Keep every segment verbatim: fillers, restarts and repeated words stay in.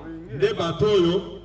les bateaux,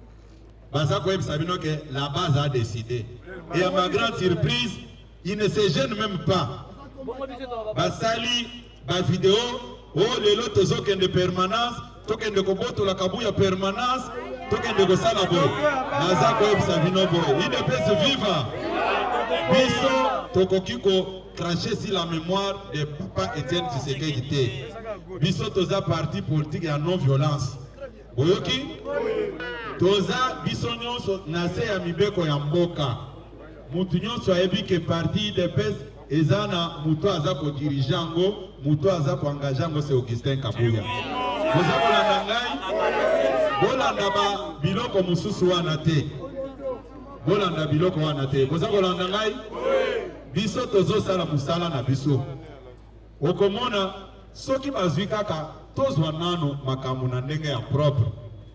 la base a décidé. Et à ma grande surprise, il ne se gêne même pas. Basali, ba vidéo, oh les lots token de permanence, token de koboto la kabouya permanence, token de gosala boy. Naza ko ebsavino boy. Il ne peut se vivre. Biso tokokiko cracher sur la mémoire de papa Étienne Tshisekedi. Biso toza parti politique et non violence. Boyoki? Toza biso nyonso nase ya mibeko ya mboka. Mutu nyonso ayebi ke parti de pes ezana mutu aza ko dirigeango, mutu aza ko engageango c'est Augustin Kabuya. Boza kolanda ngai? Bolanda ba biloko mususu wana te. Bolanda biloko wana te. Boza kolanda ngai? Biso tozo sala musala na biso. Okomona soki bazwi kaka tozwa nano makambo na ndenge ya propre.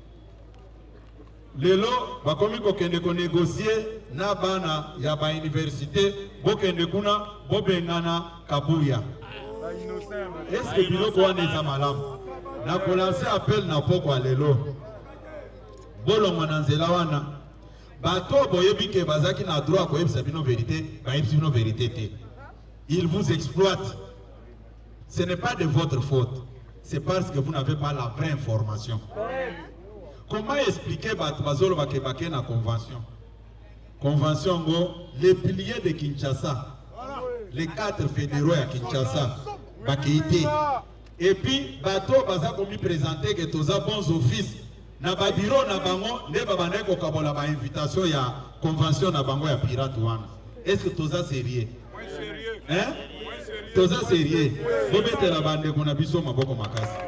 Lelo bakomi kokende ko négocier na bana ya ba université bokende kuna bobengana Kabuya. Est-ce que biloko wana eza malamu? Na kolancer appel na poko lelo. Bolongo na nzela wana bato boyebi ke bazaki na droit ko yebisa bino vérité, ba yebisa bino vérité te. Ils vous exploitent. Ce n'est pas de votre faute. C'est parce que vous n'avez pas la vraie information. Comment expliquer Bazolo Bakebake na convention? Convention go, les piliers de Kinshasa, les quatre fédéraux à Kinshasa, Bakeité. Et puis, Bato Baza komi présenté que tous les bons offices, na ba bureau na bango, ne babane ko kabola ba invitation ya convention na bango ya pirate wana. Est-ce que tout ça sérieux? Hein? Tout ça sérieux. Vous mettez la bande qu'on a biso maboko makasi.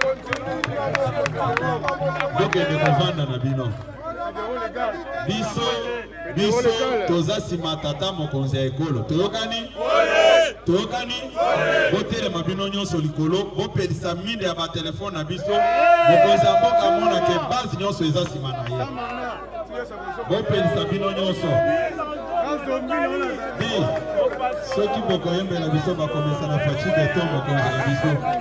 Donc il est convaincre na bino. Biso, biso, toza simatata mokonzi ya ekolo. Toyokani? Toyokani? Botele mabino nyonso likolo, bopelisa mine ya ba telefone na biso. Mokonzi ya mboka mona ke base nyonso eza sima na ye. Bopelisa bino nyonso. Di, soki bokoyembela biso bakomesa na fachi beton mokonzi na biso.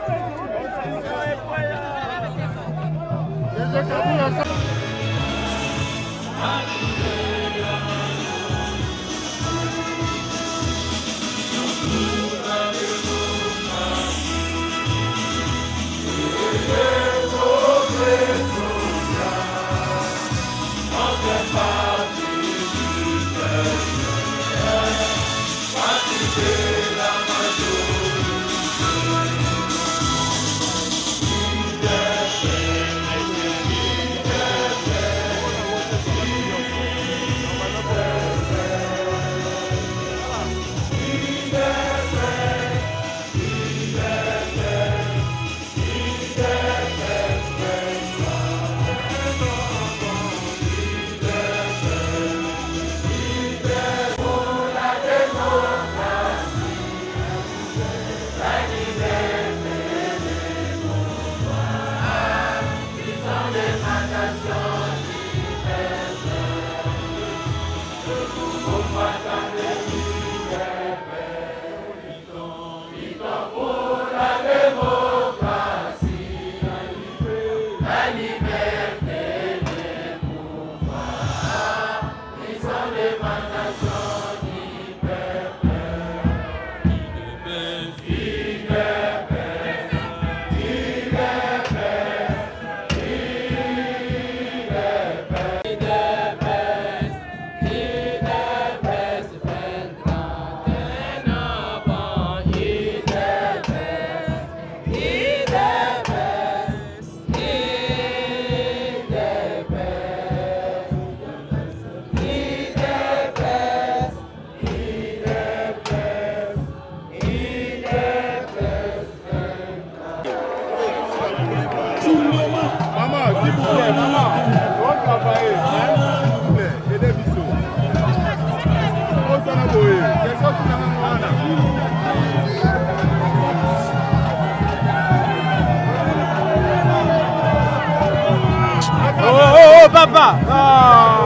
Oh, papa! Ah!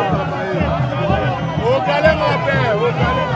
Au calme, mon père! Au calme!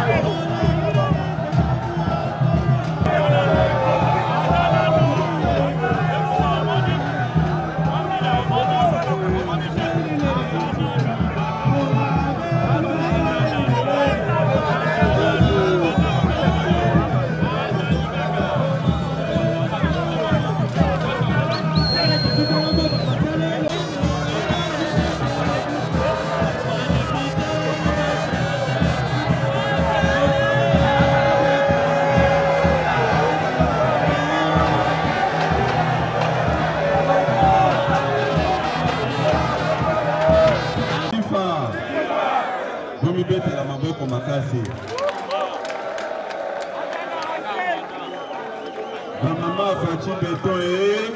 Bombetela maboko makasi. Bamama Fachi Béton et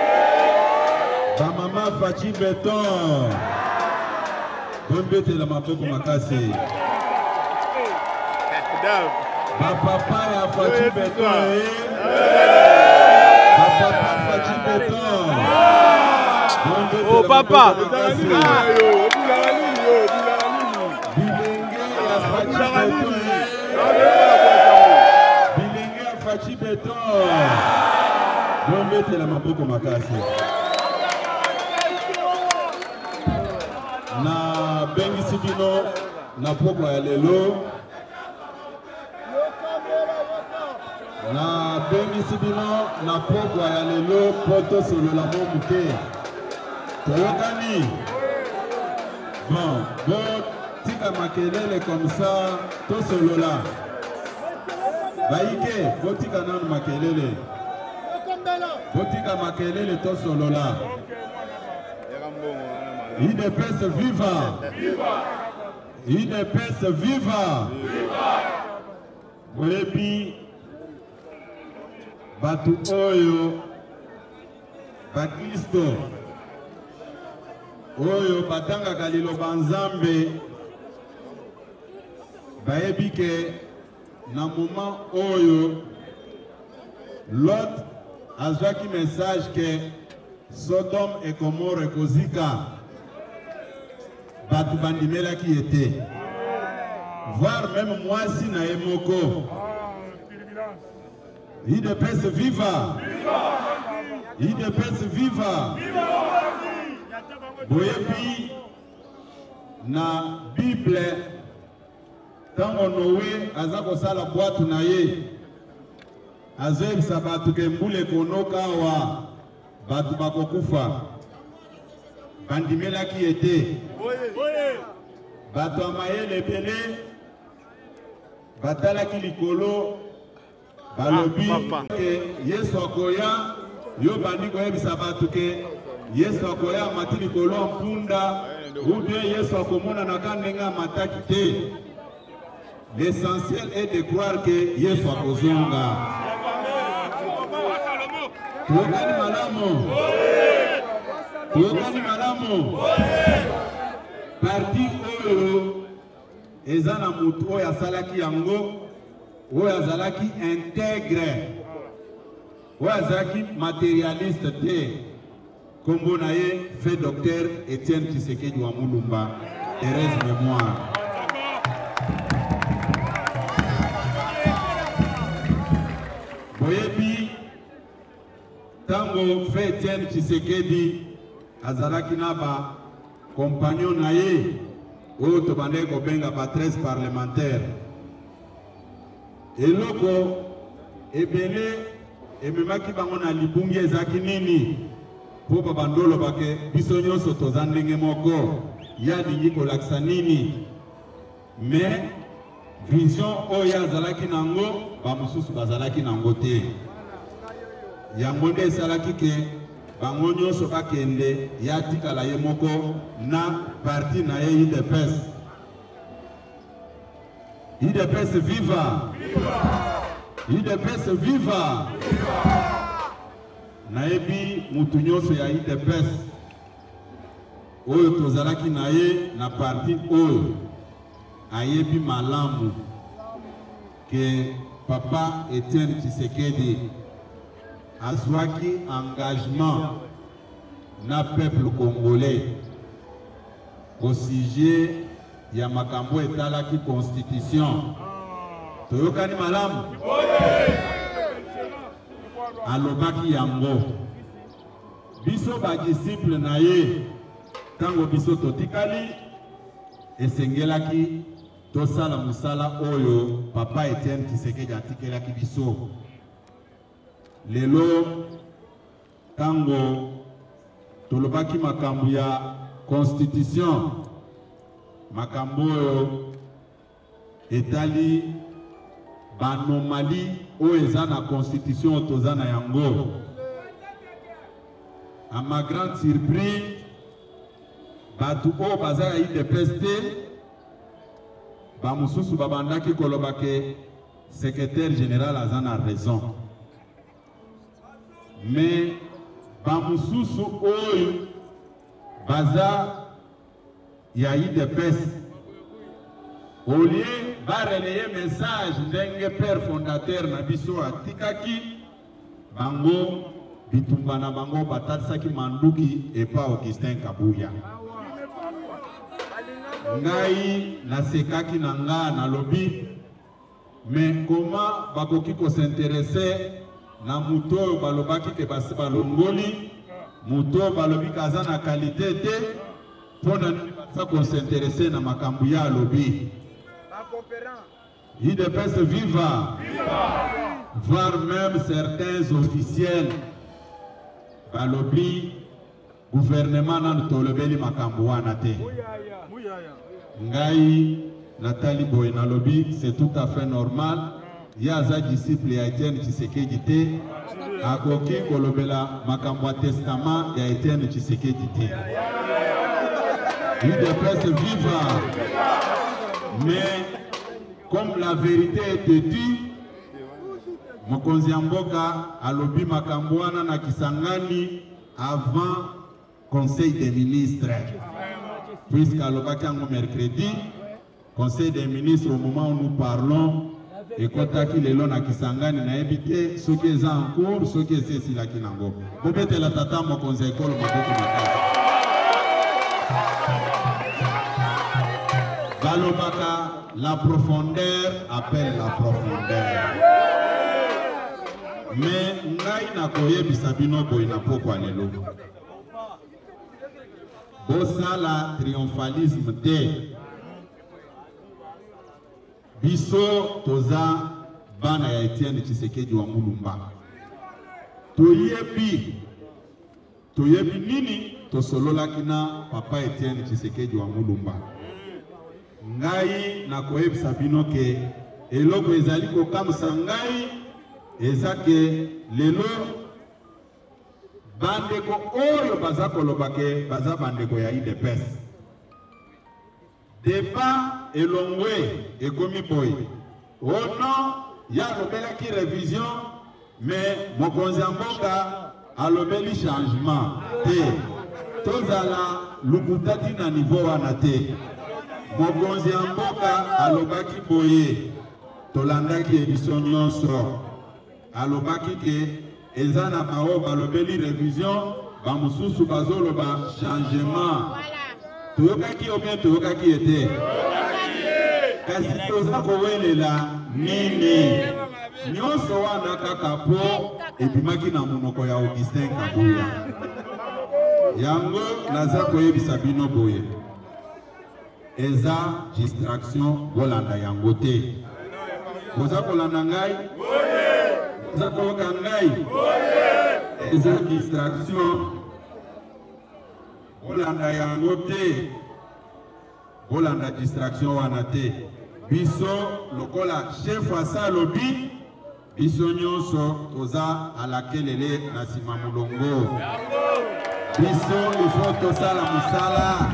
Bamama Fachi Béton. Bombetela maboko makasi. Bapapa ya Fachi Béton et Bapapa Fachi Béton. Oh papa. Bilenge Fachi Béton. Bombetela maboko makasi. Na bengisi bino na pokwa ya lelo. Na bengisi bino na pokwa ya lelo poto solola mo muke. Toyokani. Bon, bon, tika makelele comme ça, to solola. Baike, botika nanu makelele. Botika makelele to solola. I D P S viva. I D P S viva. Boyebi batu oyo bakristo oyo batangaka liloba Nzambe bayebi ke na moment oyo Lot azwaki message ke Sodome et Gomorrhe ekozika batu bandimelaki ete voire même mwasi na ye moko. I D P S viva. I D P S viva. Boyebi na Bible tango Noé aza kosala bwatu na ye azebisa batu ke mbule konoka wa batu bakokufa bandimelaki ete batu amayele ebele batalaki likolo balobi ke Yesu akoya yo bandi koyebisa batu ke Yesu akoya amati likolo mpunda ube Yesu akomona na kandenga mataki te. L'essentiel est de croire que Yesu akozonga. Tuokani malamu. Tuokani malamu. Parti oyo ezana mutu oyo asalaki yango oyo azalaki intègre oyo azalaki matérialiste te. Kombo na ye fait docteur Etienne Tshisekedi wa Mulumba. Heureuse mémoire. Boyebi tango fait Etienne Tshisekedi azalaki na ba compagnon na ye oyo tobande kobenga ba treize parlementaire. Eloko ebele ememaki bango na libungi ezaki nini po babandolo bake biso nyonso toza ndenge moko ya lingi kolakisa nini mais vision oyo azalaki nango bamosusu bazalaki nango te. Yango nde esalaki ke bango nyonso bakende ya tikala ye moko na parti na ye I D P S. I D P S viva. I D P S viva. Naebi mutu nyonso ya I D P S oyo tozalaki na ye na parti oyo ayebi malamu ke papa Etienne Tshisekedi azwaki engagement na peuple congolais au sujet ya makambo etalaki constitution. Toyokani malamu. Alobaki yango biso ba disciple na ye tango biso totikali esengelaki tosala musala oyo papa Etienne Tshisekedi atikelaki biso. Lelo tango tolobaki makambo ya constitution makambo oyo etali banomali oyo eza na constitution tozana yango. A ma grande surprise batu oyo baza ya I D P S te bamususu babandaki kolobake secrétaire général azana raison. Mais bamususu oyo baza ya I D P S au lieu ba relayer message ndenge père fondateur na biso atikaki bango bitumba na bango batatisaki manduki epa Augustin Kabuya. Ngai nasekaki na nga na lobi, mais comment bakoki ko s'intéresser na muto balobaki ke basi balongoli muto balobi kaza na qualité te pona sa ko s'intéresser na makambu ya lobi. I D P S viva, voire même certains officiels balobi gouvernement nan tolobeli makambu wana te. Ngai Nathalie Boye na lobi, c'est tout à fait normal. Yaza disciple ya Etienne Tshisekedi te akoki kolobela makambu testament ya Etienne Tshisekedi te. I D P S viva. Mais comme la vérité était dite, mokonzi ya mboka alobi makambu wana na Kisangani avant Conseil des ministres. Puisque alobaki yango mercredi, Conseil des ministres au moment où nous parlons, et kotaki lelo na Kisangani na ebite soki eza en cours, soki eza esilaki nango. Bobetela tata mokonzi ekolo maboko makasi. Balobaka, la profondeur appelle la profondeur. Mais ngai na koyebisa bino boye na pokwa lelo. Bosala triomphalisme te. Biso toza bana ya Etienne Tshisekedi wa Mulumba. Toyebi toyebi nini tosololaki na papa Etienne Tshisekedi wa Mulumba. Ngai na koyebisa bino ke eloko ezali kokamisa ngai ezake lelo bandeko oyo baza kolobake baza bandeko ya I D P S. Débat elongwe ekomi boy. Ono ya lobelaki révision, mais mokonzi ya mboka alobeli changement te. Tozala lukutati na niveau wana te. Mokonzi ya mboka alobaki boye. Tolandaki ebiso nyonso. Alobaki ke ezana bao balobeli révision, bamususu bazoloba changement. Toyokaki ou bien toyokaki ete. Kasi toza kowelela nini. Nyonso wana kaka po ebimaki na monoko ya Augustin Kabuya. Yango naza koyebisa bino boye. Eza distraction bolanda yango te. Boza kolanda ngai? Boza koyoka ngai? Eza distraction bolanda yango te. Bolanda distraction wana te. Biso lokola chef asa lobi, biso nyonso toza alakelele na sima mulongo. Biso ifo tosala musala.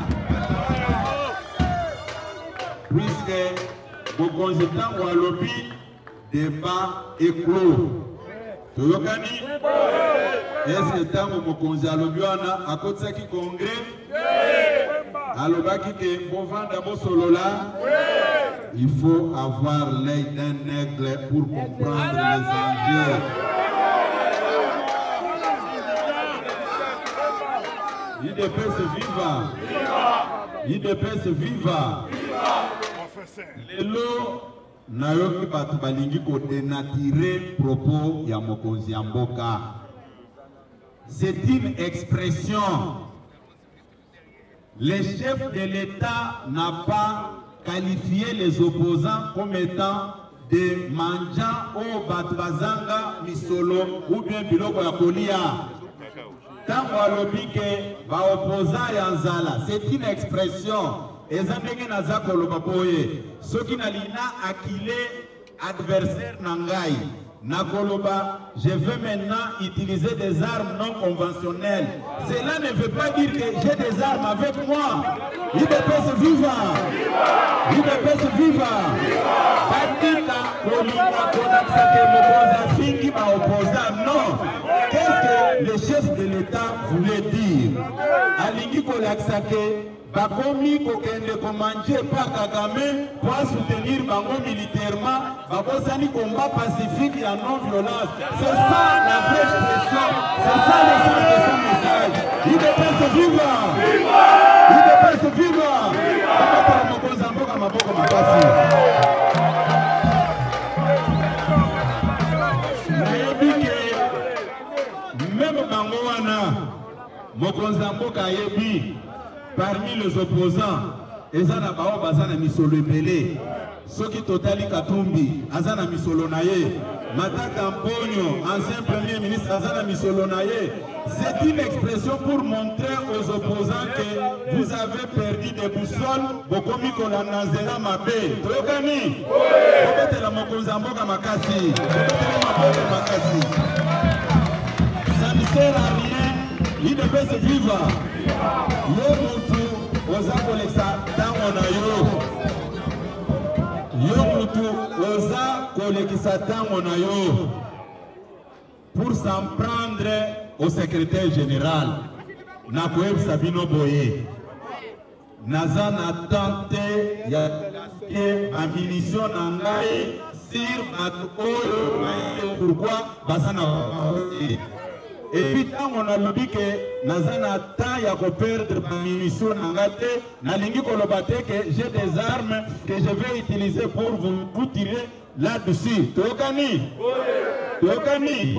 Puisque mokonzi tango alobi débat éclos. Toyokani? Est-ce que tango mokonzi alobi wana akotisaki congrès? Alobaki ke bovanda bosolola? Il faut avoir l'œil d'un aigle pour comprendre les enjeux. I D P S viva. I D P S viva. Lelo nayoki batu balingi ko dénaturer propos ya mokonzi ya mboka. C'est une expression. Le chef de l'État n'a pas qualifié les opposants comme étant des manjans ou batbazanga misolo ou bien biloko ya kolia. Tango alobi ke ba opposant ya nzala, c'est une expression. Ezandenge naza koloba boye, soki nalina akile adversaire nangai. Nakoloba, je veux maintenant utiliser des armes non conventionnelles. Cela ne veut pas dire que j'ai des armes avec moi. I D P S viva! I D P S viva! alingi kolakisa ke bakomi kokende komanje pa Kagame pour soutenir bango militairement bakosani combat pacifique et non violence. C'est ça la vraie expression, c'est ça le sens de son message. Il dépêche de vivre, il dépêche de vivre. Même bango wana mokonza mboka yebi parmi les opposants ezana bao bazana misolo ebele soki totali Katumbi azana misolo na ye Matata Mponyo ancien premier ministre azana misolo na ye. C'est une expression pour montrer aux opposants que vous avez perdu des boussoles bokomi kolanda nzela mabe toyokani obetela mokonza mboka makasi obetela makasi. Ça ne sert à rien, il devait se vivre. Yo mutu oza kolekisa tango na yo. Yo mutu oza kolekisa tango na yo pour s'en prendre au secrétaire général. Nakoeb Sabino Boye. Naza na tante ya a munition nangai sur Matoyo. Pourquoi basana. Et puis tant on a lobby que Nazana temps ya ko perdre ma munition nangate nalingi kolobate que j'ai des armes que je vais utiliser pour vous, vous tirer là-dessus. Tokani? Tokani?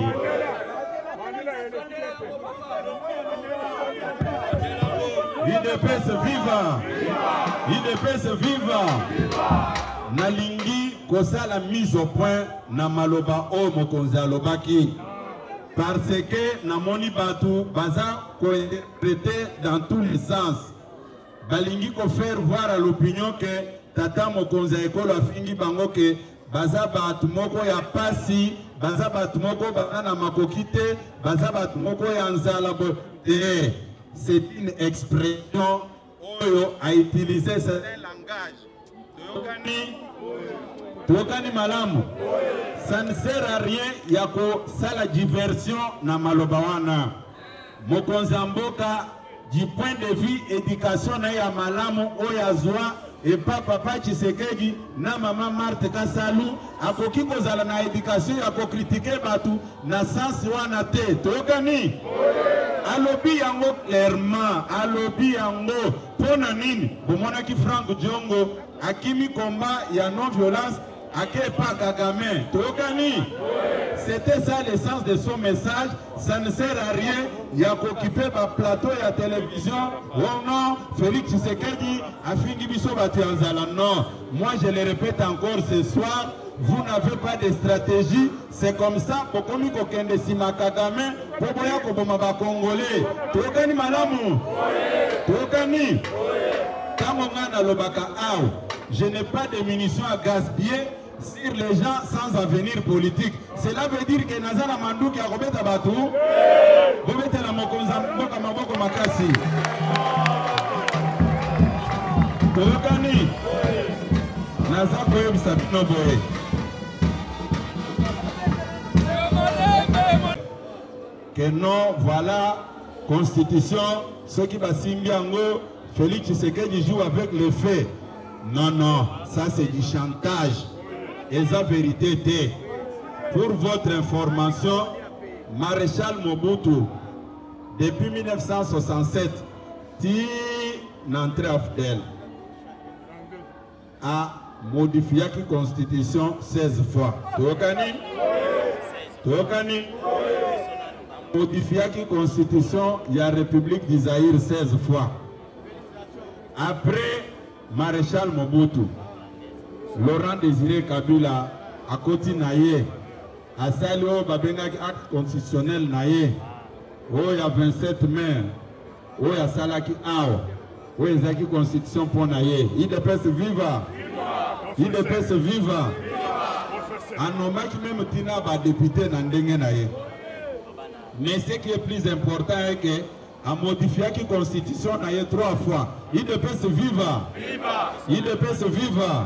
Il dépêche vivant. Il dépêche vivant. Nalingi kosa la mise au point na maloba o mokonzi alobaki. Parce que namoni batu baza ko interpréter dans tous les sens. Balingi ko faire voir à l'opinion que tata mokonzi ekolo afingi bango que baza batu moko ya pasi, baza batu moko bana makokite, baza batu moko ya nzala bo. C'est une expression oyo a utilisé ce langage. Tokani Tokani malamu. Ça ne sert à rien yako sala diversion na malobawana. Mokonza mboka du point de vue éducation na ya malamu oya zwa et papa papa Tshisekedi na mama Marthe Kasalu akoki kozala na éducation yako critiquer batu na sens wana te. Tokani alobi yango clairement, alobi yango pona nini bomona ki Frank Diongo akimi combat ya non violence ake pa Kagame. Tokani c'était ça l'essence de son message. Ça ne sert à rien ya occuper ba plateau ya télévision. Oh non, Félix Tshisekedi a fini biso bati anzala. Non, moi je le répète encore ce soir, vous n'avez pas de stratégie. C'est comme ça pokomi kokende sima Kagame poboya koboma ba Congolais. Tokani malamu. Tokani tango ngana lobaka aw, je n'ai pas de munitions à gaspiller sur les gens sans avenir politique. Cela veut dire que Nazana Mandouki a robeta batu, robeta la mokonza mboka maboko makasi. Tokani Naza koyebi Sabino Boye. Que non, voilà, constitution, ceux qui va simbiango, Félix Tshisekedi joue avec les faits. Non, non, ça c'est du chantage. Et la vérité était, pour votre information, Maréchal Mobutu, depuis mille neuf cent soixante-sept, qui n'entrée à Fidel, a modifié la constitution seize fois. Tokani? Tokani? Modifié la constitution, il y a la République d'Isaïr seize fois. Après Maréchal Mobutu, Laurent Désiré Kabila a côté naïe, a sali au babengaki acte constitutionnel naïe, où il y a vingt-sept mai, où il y a salaki awa, où il y a constitution pour naïe. Il peut se vivre, il peut se vivre. En hommage même tina ba député n'andenge naïe. Mais ce qui est plus important est que a modifié la constitution naïe trois fois. Il peut se vivre. Il peut se vivre.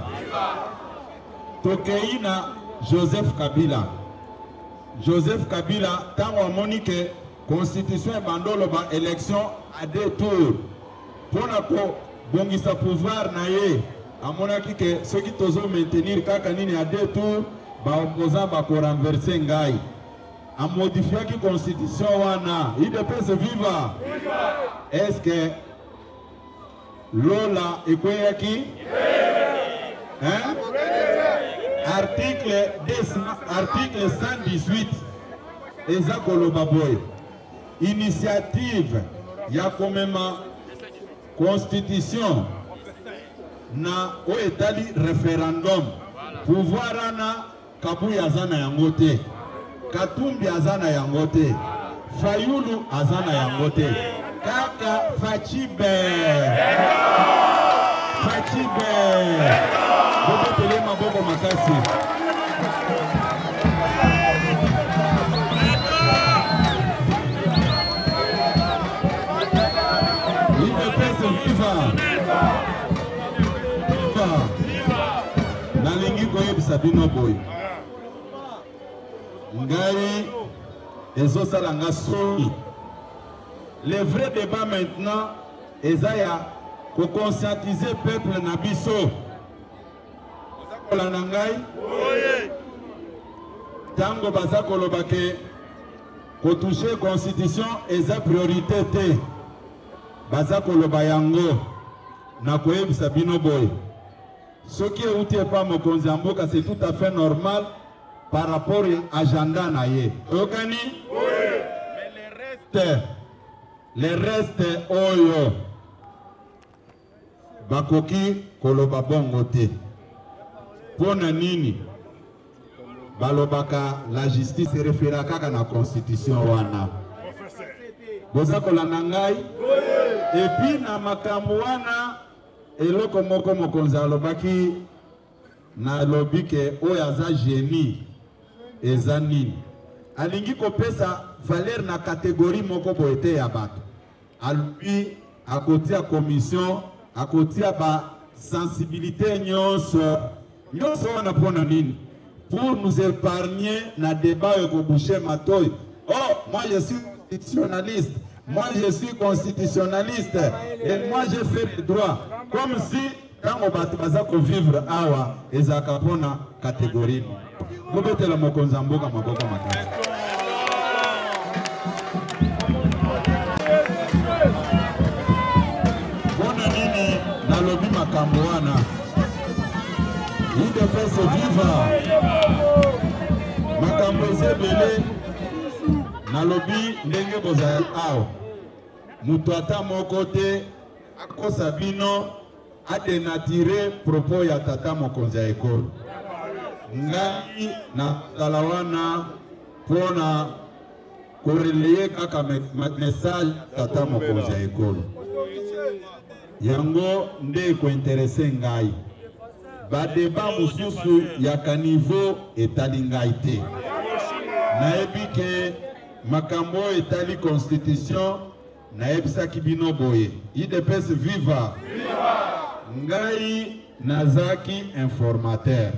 Tokeina Joseph Kabila. Joseph Kabila, tant on monique constitution et bandolo ba élection à deux tours pour la bongisa pouvoir naie amonaki que ceux qui tozo maintenir kaka nini à deux tours ba opposant ba ko renverser ngai a modifié la constitution wana I D P S viva est-ce que Lola ekweyaki hein article article cent dix-huit eza koloba boy initiative ya komema constitution na o etali référendum pouvoir ana Kabuya azana yango te Katumbi azana yango te Fayulu azana yango te kaka Fachibe Fachibe bobo tele maboko makasi I D P S viva viva nalingi koyebisa bino boy ngai ezosala nga soni. Le vrai débat maintenant ezaya ko conscientiser peuple na biso ozakola ngai tango baza koloba ke ko toucher constitution eza priorité te baza koloba yango na koyebisa bino boy soki euti epa mokonzi ya mboka c'est tout à fait normal par rapport à agenda na ye okani mais le reste le reste oyo bakoki koloba bongo te pona nini balobaka la justice référa kaka na constitution wana boza kolanda ngai et puis na makambo wana eloko moko mokonzi alobaki na lobi ke oyo aza génie eza nini alingi kopesa valeur na catégorie moko boete ya bato alobi akotia commission akotia ba sensibilité nyonso nyonso wana pona nini pour nous épargner na débat ko boucher matoy. Oh, moi je suis constitutionnaliste, moi je suis constitutionnaliste et moi je fais le droit comme si quand on bato baza ko vivre awa ezaka pona catégorie mobetela mokonza mboka maboko makasi bona nini nalobi makambo wana I D P S viva makambo ezebele nalobi ndenge bozaya awa mutu ata moko te akosa bino adenatire propos ya tata mokonzi ya ekolo ngai na tala wana pona koreleye kaka message tata mokonzi ya ekolo yango nde ko interesse ngai ba débat mususu ya kanivo etali ngai te nayebi ke makambo etali constitution nayebisaki bino boye I D P S viva ngai nazaki informateur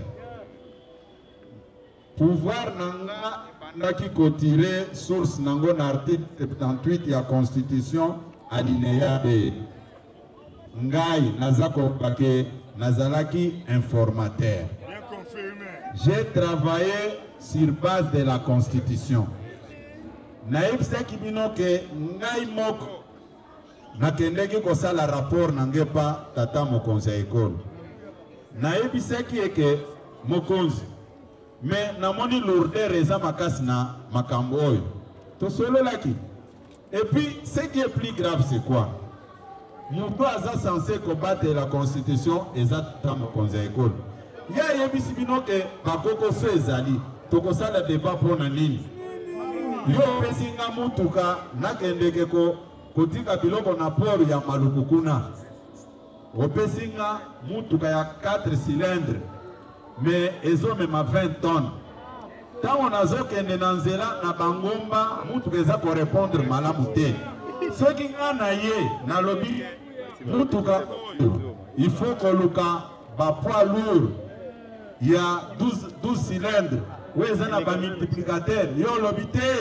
pouvoir nanga bandaki kotire source nango na article septante-huit ya constitution alinéa B ngai nazako bake nazalaki informateur. J'ai travaillé sur base de la constitution. Naïbsaki bino ke ngai moko nakendeki kosala rapport nangepa tata mokonzi ya ekolo. Naïbsaki eke mokonzi mais namoni lourdeur eza makasi na makambo oyo. Tosololaki. Et puis ce qui est plus grave c'est quoi? Mutu aza censé combattre la constitution eza tata mokonzi ya ekolo. Ya yebisi bino ke bakoko so ezali tokosala débat pona nini yo pesinga mutuka nakendeke ko kotika biloko na port ya Maluku kuna opesinga mutuka ya quatre cylindres mais ezomema vingt tonnes tango nazokende na nzela na bangomba mutuka eza ko répondre malamu te soki nga na ye nalobi mutuka il faut koluka ba poids lourd il y a douze cylindres où ils ont un multiplicateur yo lobité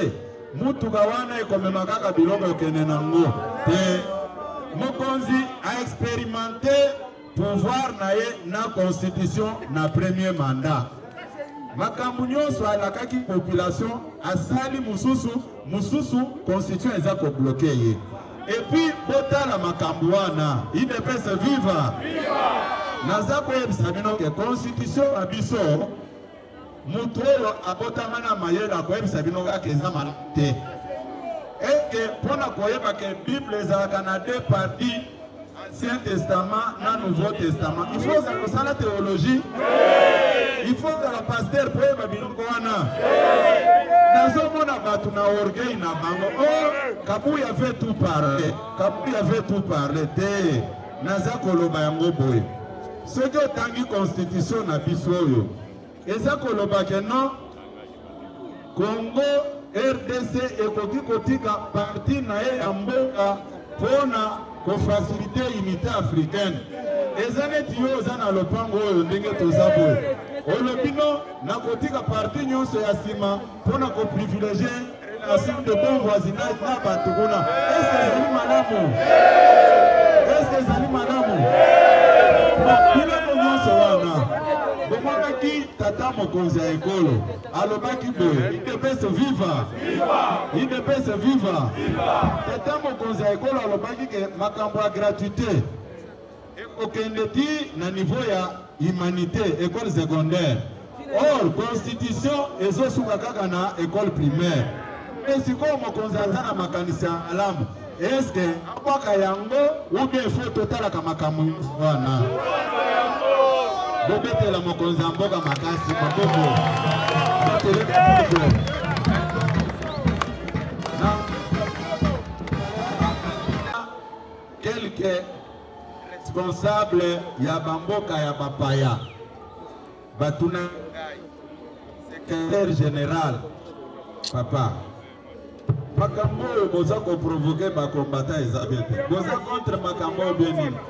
mutuka wana ekomema kaka biloko ekende nango te. Mokonzi a expérimenté pouvoir na ye na constitution na premier mandat. Makambu nyonso alakaki population asali mususu mususu constitution eza ko bloquer ye. Et puis botala makambu wana I D P S viva naza koyebisa bino ke constitution na biso mutu oyo abotama na mayele akoyebisa bino kaka eza malamu te. Eke pona koyeba ke Bible ezalaka na deux parties, Ancien Testament na Nouveau Testament. Il faut que la théologie. Il faut que la pasteur poyeba biloko wana. Nazomona batu na orgueil na bango. Oh, Kabuya veut tout parler. Kabuya veut tout parler. Te naza koloba yango boye. Soki otangi constitution na biso oyo. Eza koloba ke non Congo R D C ekoki kotika parti na ye ya mboka pona ko faciliter unité africaine. Ezaneti yo oza na lopango oyo ndenge toza boye. Olobino na kotika parti nyonso ya sima pona ko privilégier relation de bon voisinage na bato kuna. Est-ce que ezali malamu? Est-ce que ezali malamu? Biloko nyonso wana bomaki tata mokonzi ya ekolo alobaki boye I D P S viva I D P S viva tata mokonzi ya ekolo alobaki ke makambo ya gratuité ekokende ti na niveau ya humanité école secondaire. Or constitution ezosuka kaka na école primaire. Esiko mokonzi aza na makanisi ya alamu est-ce que abwaka yango ou bien faut totalaka makambo wana bobete la mokonzi ya mboka makasi mabobo quelques responsables ya bamboka ya bapaya batuna secrétaire général papa makambo oyo boza koprovoke bakombata eza bien te boza contre makambo oyo bien nini.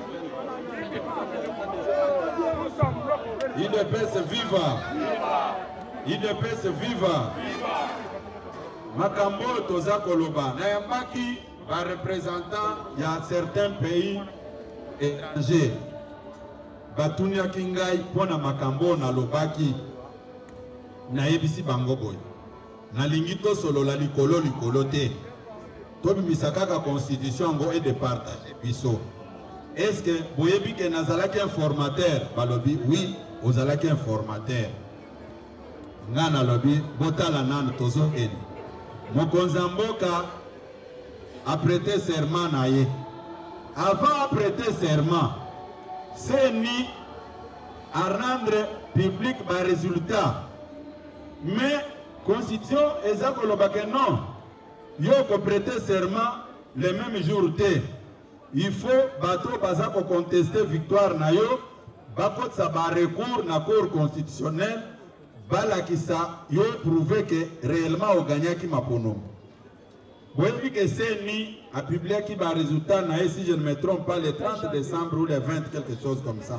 I D P S viva I D P S viva makambo oyo toza koloba na yambaki ba représentant ya certains pays étrangers batuniaki ngai mpona makambo na lobaki nayebisi bango boye nalingi tosolola likolo likolo te tobimisa kaka constitution yango et de partager biso. Est-ce que boyebi ke nazalaki informateur balobi oui ozalaki informateur nga nalobi botala nanu tozokende mokonzi ya mboka aprete serment na ye avant aprete serment seni a rendre public ba résultat mais constitution eza koloba ke non yo ko prêter serment le même jour te il faut bato baza ko contester victoire na yo bakotsa ba recours na cour constitutionnelle balakisa yo prouver que réellement o gagnaki mapono boyebi que seni a publié ki ba résultat na ye si je ne me trompe pas le trente décembre ou le vingt quelque chose comme ça.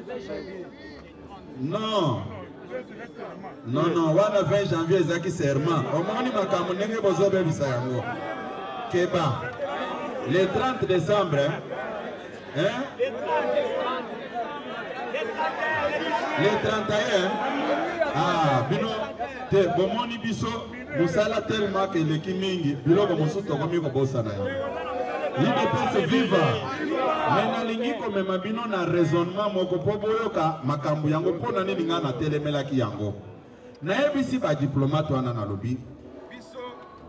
Non non non wana vingt janvier ezaki serment omoni makambo ndenge bozobebisa yango keba le trente décembre hein, hein? le trente et un ah bino te bomoni biso musala tellement que leki mingi biloko mosusu tokomi kobosana yango I D P S viva mais nalingi komema bino na raisonnement moko po boyoka makambo yango mpona nini nga na telemelaki yango nayebisi badiplomate wana nalobi biso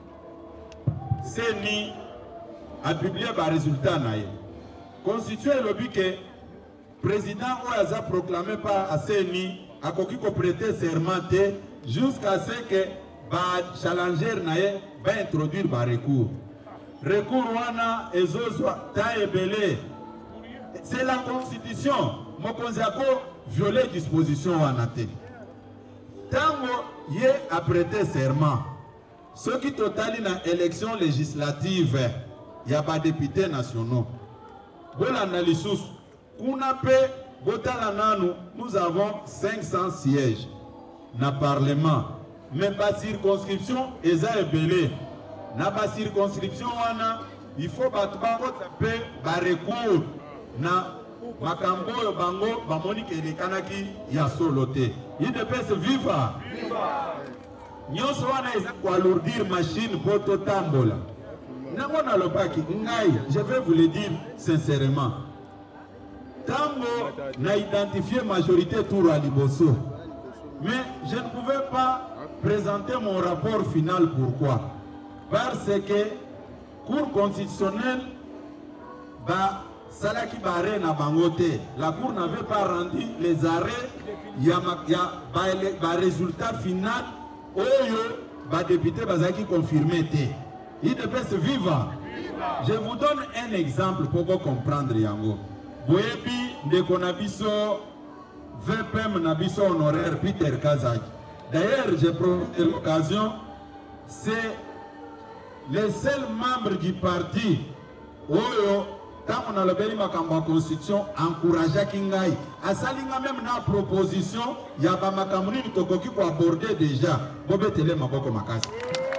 seni apublie baresultat na ye constitution elobi ke président oyo aza proclamé par aseni akoki koprêter serment te jusqu'à ce que bachallenger na ye baintroduire barecours recours wana ezozwa ta ebele. C'est la constitution mokonzi ako violer disposition wana te tango ye a prêté serment soki totali na élection législative ya ba députés nationaux bolanda lisusu kuna pe botala nanu nous avons cinq cents sièges na parlement mais ba circonscription eza ebele na ba circonscription wana il faut batu bango pe ba recours na makambo yo bango bamoni ke elekanaki ya solo te. I D P S viva nyonso wana eza koalourdir machine po totambola nango nalobaki ngai je vais vous le dire sincèrement tango na identifié majorité tour à liboso mais je ne pouvais pas présenter mon rapport final. Pourquoi? Parce que Cour constitutionnelle ba salaki bare na bangote, la Cour n'avait pas rendu les arrêts, il y a ba résultat final oyo ba député bazaki confirmé té. I D P S viva. Je vous donne un exemple pour vous comprendre yango. Boyebi de konabiso V P M nabiso honoraire Peter Kazaki. D'ailleurs, j'ai profité de l'occasion, c'est les seuls membres du parti oyo tant on a le beli makambo constitution encourageait Kingai. À salinga même na proposition, il y a ba makamuni tokoki pour aborder déjà. Bobetele maboko makasi.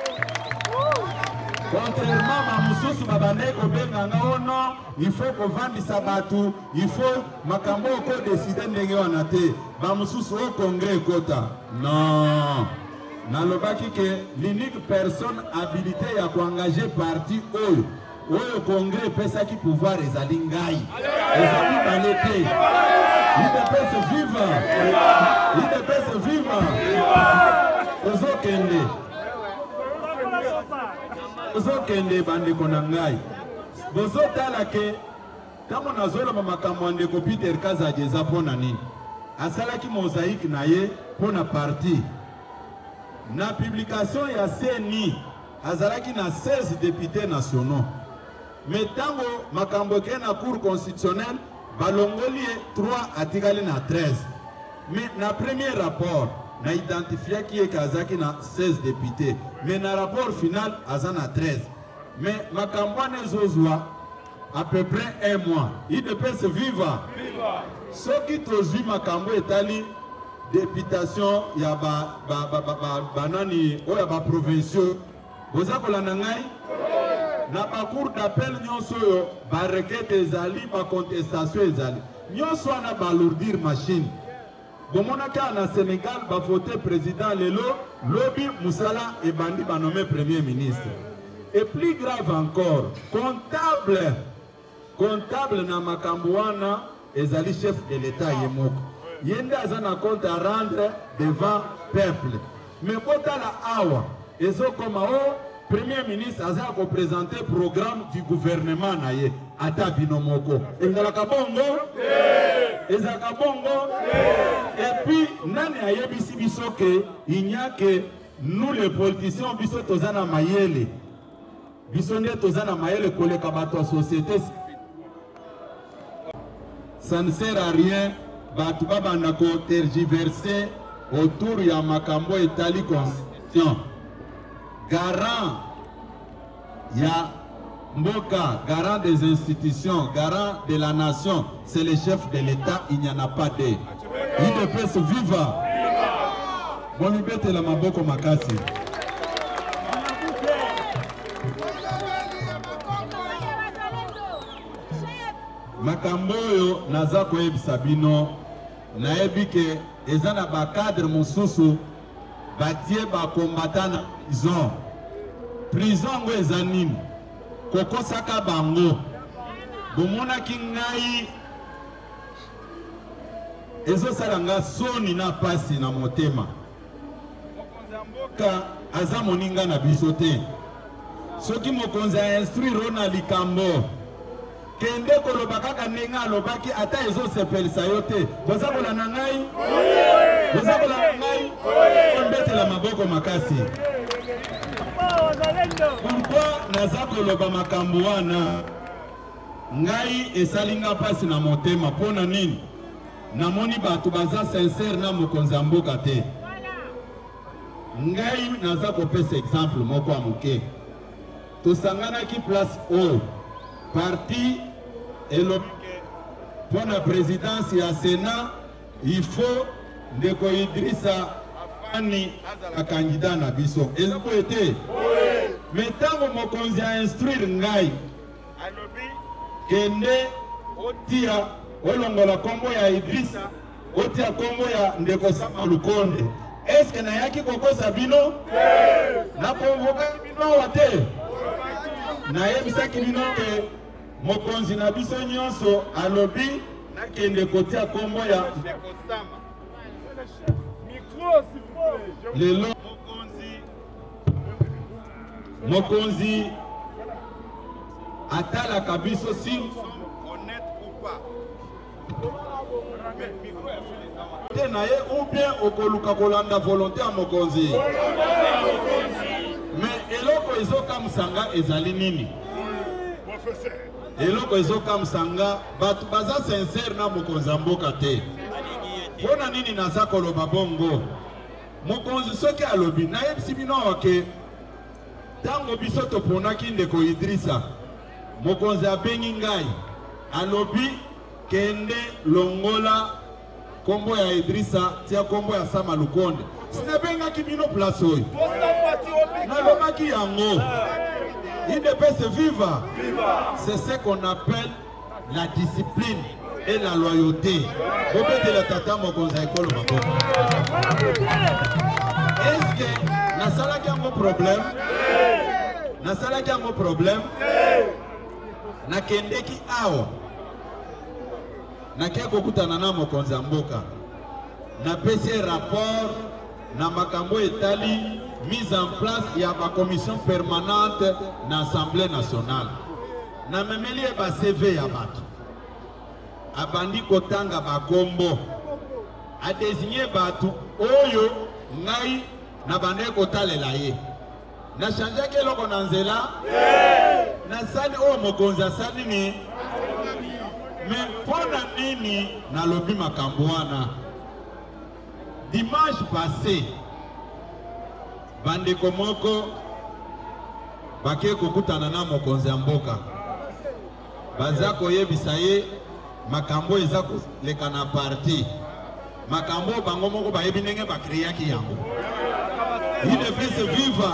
Contrairement à Moussous Babandeko Benganga, oh non, il faut qu'on vende Sabatu, il faut Makambo ko décider ndenge wana te. Ba Moussous au congrès kota. Non. Nalobaki que l'unique personne habilitée à engager parti oyo. Oyo congrès pesa ki pouvoir ezali ngai. Ezali balete. I D P S viva. I D P S viva. Ozo kende. Ozo kende bande konangai. Bozo talake. Tamo nazola makambo ndeko Peter Kazaki eza pona nini. Asalaki mosaïque na ye pona parti. Na publication ya C N I azalaki na seize députés nationaux. Mais tango makambo ke na Cour constitutionnelle balongoli trois atikali na treize. Mais na premier rapport na identifié qui est Kazaki na seize députés. Mais na rapport final azana treize. Mais makambo nezozwa à peu près un mois. I D P S viva. Ce qui tozui makambo etali députation ya ba ba ba ba banani oya ba provinciaux. Boza kolanda ngai na ba cour d'appel nyonso yo ba requête ezali ba contestation ezali. Nyonso na ba lourdir machine. Bomonaka na Sénégal ba voter président lelo lobi Moussala et bandi ba nommé premier ministre. Et plus grave encore, comptable comptable na makambouana ezali chef de l'État yemoko. Yende azana compte à rendre devant peuple. Mais bota la awa ezo koma o premier ministre aza ko présenter programme du gouvernement na ye ata binomoko. Ezala kabongo ezala bongo et puis nani ayebisi biso ke il n'y a que nous les politiciens biso tozana mayele biso nde tozana mayele koleka bato société. Ça ne sert à rien batu babanda ko tergiverser autour ya makambo etali constitution. Garant ya mboka, garant des institutions, garant de la nation, c'est le chef de l'État, il n'y en a pas de. I D P S viva. Boni bete la maboko makasi. Makambo yo naza koyebisa bino nayebi ke eza na ba cadre mosusu batie ba combattant na prison. Prison ngo eza nini? Kokosaka bango. Bomonaki ngai ezo salanga soni na pasi na motema. Ka aza moninga na biso te. Soki mokonzi a instruire na likambo kende koloba kaka nenga alobaki ata ezo sepelisa yo te. Boza kolanda ngai? Boza kolanda ngai? Ombetela maboko makasi. Pourquoi naza koloba makambo wana? Ngai esalinga pasi na motema pona nini? Namoni batu baza sincère na mokonzi ya mboka te. Ngai naza kopesa exemple moko ya moke. Tosanganaki place o parti et le pour la présidence et à Sénat, il faut Ndeko Idrissa Afani à candidat na biso. Et ça peut être Mais tant que mokonzi a instruire ngai kende otia olongola kombo ya Idrissa otia kombo ya ndeko Sama Lukonde. Est-ce que nayaki kokosa bino? Na convoka bino wate? Na yebisaki bino ke mokonzi na biso nyonso alobi na kende kotia kombo ya ndeko Sama. Micro s'il vous plaît. Lelo mokonzi mokonzi atala kabiso si honnête ou pas. Ou bien okoluka kolanda volonté à mokonzi. Mais eloko ezoka musanga ezali nini? Eloko ezoka musanga batu baza sincère na mokonzi mboka te. Pona nini naza koloba bongo? Mokonzi soki alobi na yebisi bino ke tango biso toponaki ndeko Idrissa mokonzi abengi ngai alobi kende longola kombo ya Idrissa tia kombo ya Sama Lukonde. Sinabenga kibino place oyo. Nalobaki yango. Il ne peut se vivre. C'est ce qu'on appelle la discipline et la loyauté. Bobete la tata mokonza ekolo maboko. Est-ce que nasalaki yango problème? Nasalaki yango problème? Nakendeki awa. Nakia kokutana na mokonzi mboka na pesi rapport na makambo etali mise en place ya ba commission permanente na Assemblée nationale na memeli ba C V ya bato abandi kotanga ba kombo a désigner bato oyo ngai na bande kotalela ye na chanja ke loko na nzela na sali o mokonzi asali ni. Mais pour nini na lobi makambo wana dimanche passé bande komoko bake kokutana na mokonzi mboka baza koyebisa ye makambo eza koleka na parti makambo bango moko bayebi ndenge bakreaki yango il devait se vivre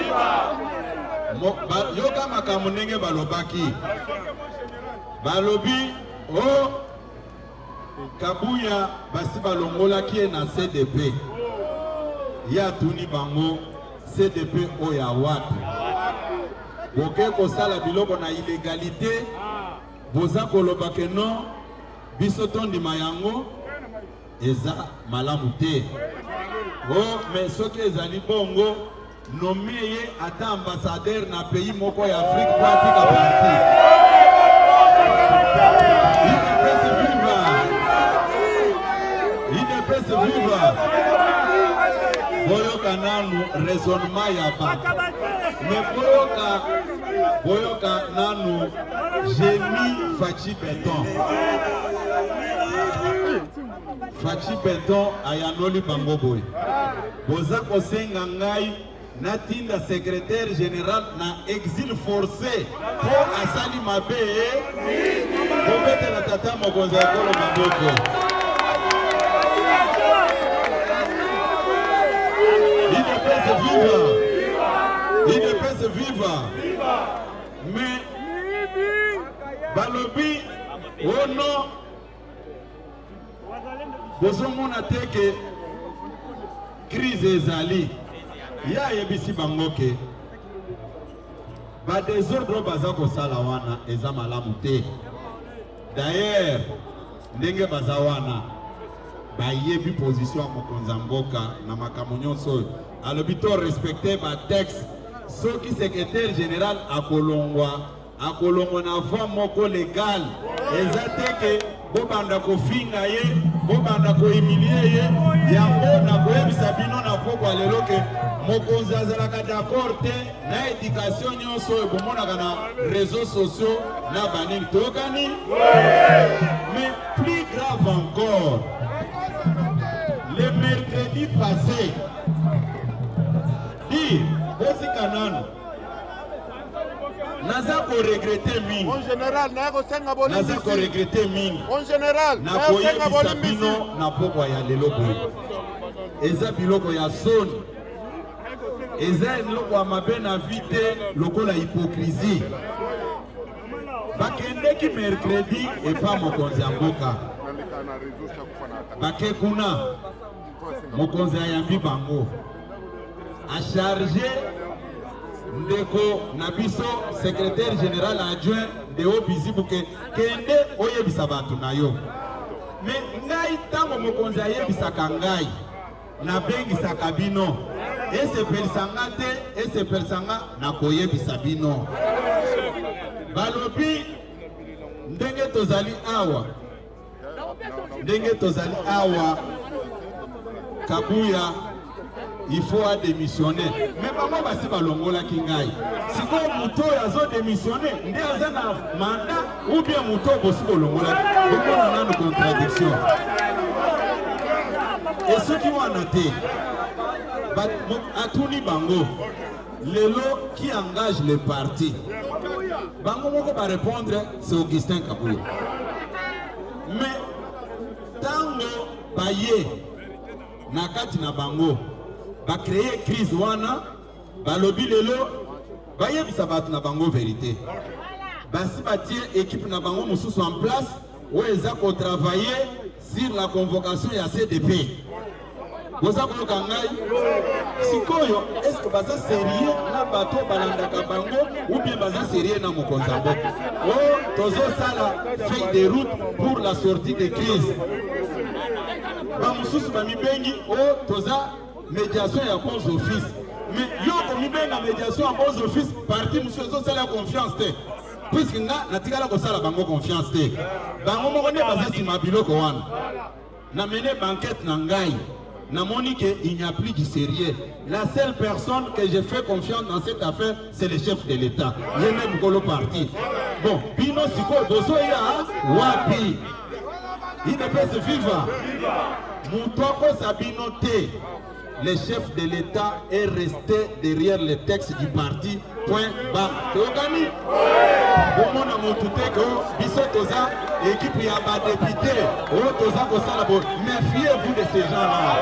yoka makambo ndenge balobaki balobi oh Kabuya basi balongola ki na C D P ya tuni bango C D P oya wapi boke ko sala biloko na illégalité boza koloba ke non biso tondi mayango eza malamu te oh mais soki ezali bongo nomeye ata ambassadeur na pays moko ya Afrique pratique parti. Boyoka nanu raisonnement ya ba. Mais boyoka boyoka nanu génie Fachi Béton. Fachi Béton ayanoli bango boy. Boza kosenga ngai natinda secrétaire général na exil forcé pour asali mabe. Bobete la tata mokonza ekolo maboko. Il ne peut se vivre. Mais Balobi, oh non, vous avez que crise ezali. Ya yebisi bangoke. Ba désordre bazako salawana eza malamu te. D'ailleurs, ndenge bazawana ba yebi position ya mokonza mboka na makambo nyonso. Alobito respecter ba texte. Soki secrétaire général a kolongwa a kolongwa na voie moko légal. Ezate ke bobanda ko finga ye, bobanda ko humilier ye, yango na koyebisa bino na poko alelo ke mokonzi azalaka d'accord te na éducation nyonsoebomonaka na réseaux sociaux na banini tokani. Mais plus grave encore, le mercredi passé, dit Bosi Kanano, naza ko regretter mingi. En général, na ko senga boli. Naza ko regretter mingi. En général, na ko senga boli bino na poko ya lelo boy. Eza biloko ya soni. eza eloko ya mabe na vie te lokola hypocrisie. Bakendeki mercredi epa mokonzi ya mboka. Bake kuna mokonzi ayambi bango a chargé ndeko na biso secrétaire général adjoint de Obizibu ke kende oyebisa bato na yo. Mais ngai tango mokonzi ayebisaka ngai na bengisaka bino esepelisanga te esepelisanga na koyebisa bino. Balobi ndenge tozali awa ndenge tozali awa Kabuya il faut à démissionner. Mais maman basi balongola kingai. Si ko muto yazo démissionner, ndé azana mandat ou bien muto bosi bolongola. Donc on a une contradiction. Et ceux qui ont noté, Atuni Bango, l'élo qui engage le parti. Bango moko va répondre, c'est Augustin Kabuya. Mais tango baye nakati na bango ba créer crise wana balobi lelo bayebisa bato na bango vérité basi batie équipe na bango mususu en place où eza ko travailler sur la convocation ya C D P. Boza ko kangai sikoyo est-ce que baza sérieux na bato balandaka bango ou bien baza sérieux na mokonzi mboka? Oh tozo sala feuille de route pour la sortie de crise. Ba mususu ba mibengi oh toza médiation et à bons office. Mais yo comme mibenga médiation à bons office parti mususu zo sala confiance te. Puisque nga natikala ko sala bango confiance te. Bango mo ne baza si mabiloko wana. Na mené banquette na ngai. Na moni que il n'y a plus de sérieux. La seule personne que j'ai fait confiance dans cette affaire, c'est le chef de l'État. Il est même Golo parti. Bon, Bino Siko Bozo ya wapi. Il ne peut se vivre. Moutoko Sabino T, le chef de l'État est resté derrière le texte du parti. Point bas. Togani. Comment on a monté que Bisso Toza, équipe y a pas député. Oh Toza Kosala Bo. Méfiez-vous de ces gens-là.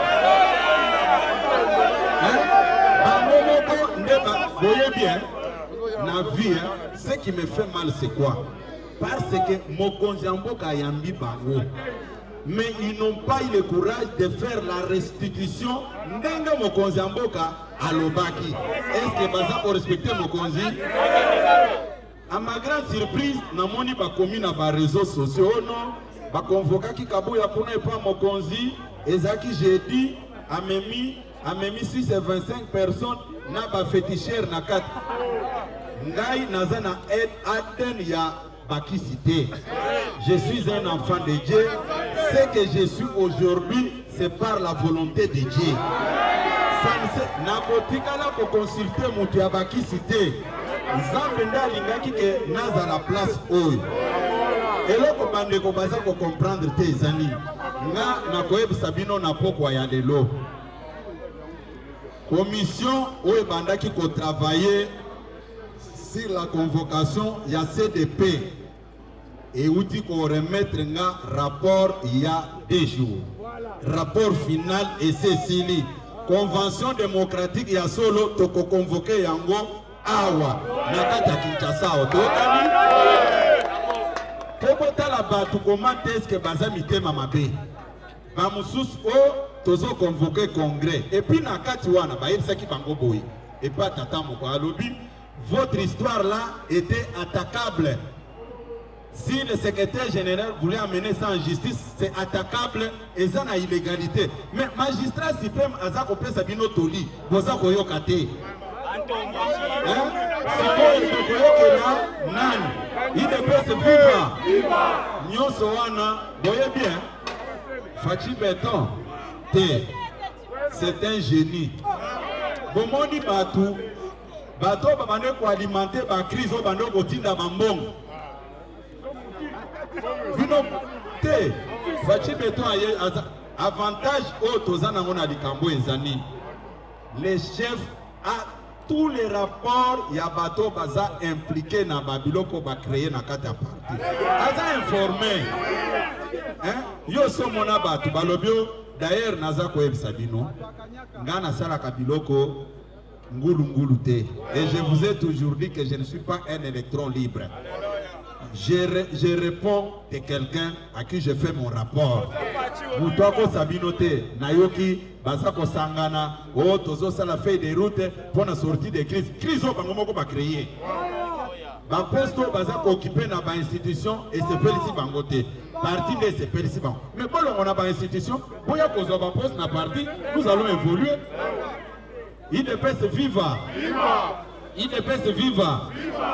Hein? Vous voyez bien, la vie, ce qui me fait mal, c'est quoi? Parce que Mokonzi Mboka Yambi Bango. Mais ils n'ont pas eu le courage de faire la restitution d'Enga Mokonzi Mboka à l'Obaki. Est-ce que Baza pour respecter Mokonzi? À ma grande surprise, Namoni ba commis na ba réseaux sociaux non, ba convoqué ki Kabuya pour ne pas Mokonzi, Ezaki jeudi, a memi, a memi six et vingt-cinq personnes na ba féticheur na quatre. Ngai nazana aide Aden ya Baki cité. Je suis un enfant de Dieu. Ce que je suis aujourd'hui, c'est par la volonté de Dieu. Nakotikala ko consulter mutu ya Baki cité. Zambenda lingaki ke naza la place oyo. Eloko bande ko baza ko comprendre te zani. Nga nakoyebisa bino na pokwa ya lelo. Commission oyo bandaki ko travailler sur la convocation, il y a C D P et où dit qu'on remettre un rapport il y a deux jours. Rapport final et c'est convention démocratique il y a solo toko convoqué yango awa nakata Kinshasa otokani tobota la batu comment est-ce que bazami tema mabe ba mususu o tozo convoquer congrès et puis nakati wana ba yebisaki bango boy et pas tata moko alobi. Votre histoire là était attaquable. Si le secrétaire général voulait amener ça en justice, c'est attaquable et ça n'a illégalité. Mais magistrat suprême Azako Pesabino Toli, Bozako Yokate. Il ne peut se vivre. Nyon Sowana, voyez bien, Fachi Beton, c'est un génie. Bomoni Batou. Bato babane ko alimenter ba crise au bando kotinda bambong. Bino te Fachi Beton avantage au tozana ngona likambo ezani. Les chefs à tous les rapports ya bato baza impliqué na babiloko ba créer na kata parti. Aza informé. Hein? Yo so mona bato balobio d'ailleurs naza ko ebisa bino. Ngana sala kabiloko Ngoulou Ngoulou te. Et je vous ai toujours dit que je ne suis pas un électron libre. Je, re, je réponds de quelqu'un à qui je fais mon rapport. Moutouako Sabinote, Nayoki, Basako Sangana, oh, Tozo Sala fait des routes pour la sortie des crises. Crise au Bangomoko va créer. Ba posto Basako occupé dans ba institution et c'est pas ici Bangote. Parti de c'est pas ici Bangote. Mais bon, on a ba institution, pour y a cause ba poste na parti, nous allons évoluer. Il ne peut se vivre. Il ne peut se vivre.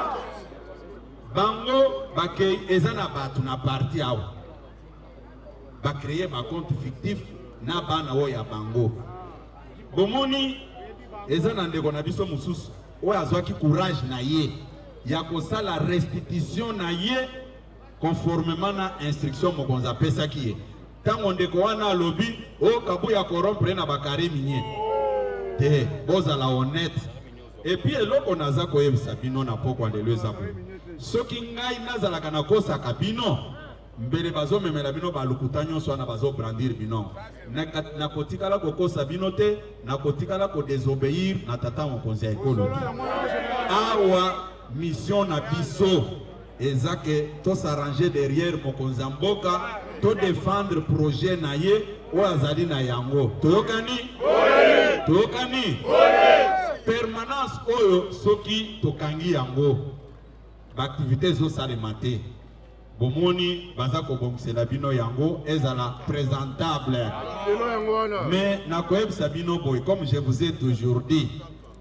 Bango, bakei, ezana batu na parti awo. Ba créer ma compte fictif na bana wo ya bango. Bomoni, ezana ndeko na biso mususu. O azwaki courage na ye. Ya kosa la restitution na ye conformément na instruction mokonza pesa kiye. Tango ndeko wana lobby, o kabu ya corrompre na bakare minye. Te, boza la honnête. Et puis eloko naza koyebisa bino na pokwa lelo ezabo. Soki ngai nazalaka na kosa kabino mbele bazo memela bino balukuta nyonso wana bazo brandir bino na kotikala kokosa bino te na kotikala ko désobéir na tata mokonzi ya ekolo awa mission na biso ezake to s'arranger derrière mokonzi ya mboka to défendre projet na ye o azali na yango toyokani toyokani permanence oyo soki tokangi yango l'activité zo salemate bomoni baza ko bongsela bino yango ezala présentable mais na koyebisa bino boy comme je vous ai toujours dit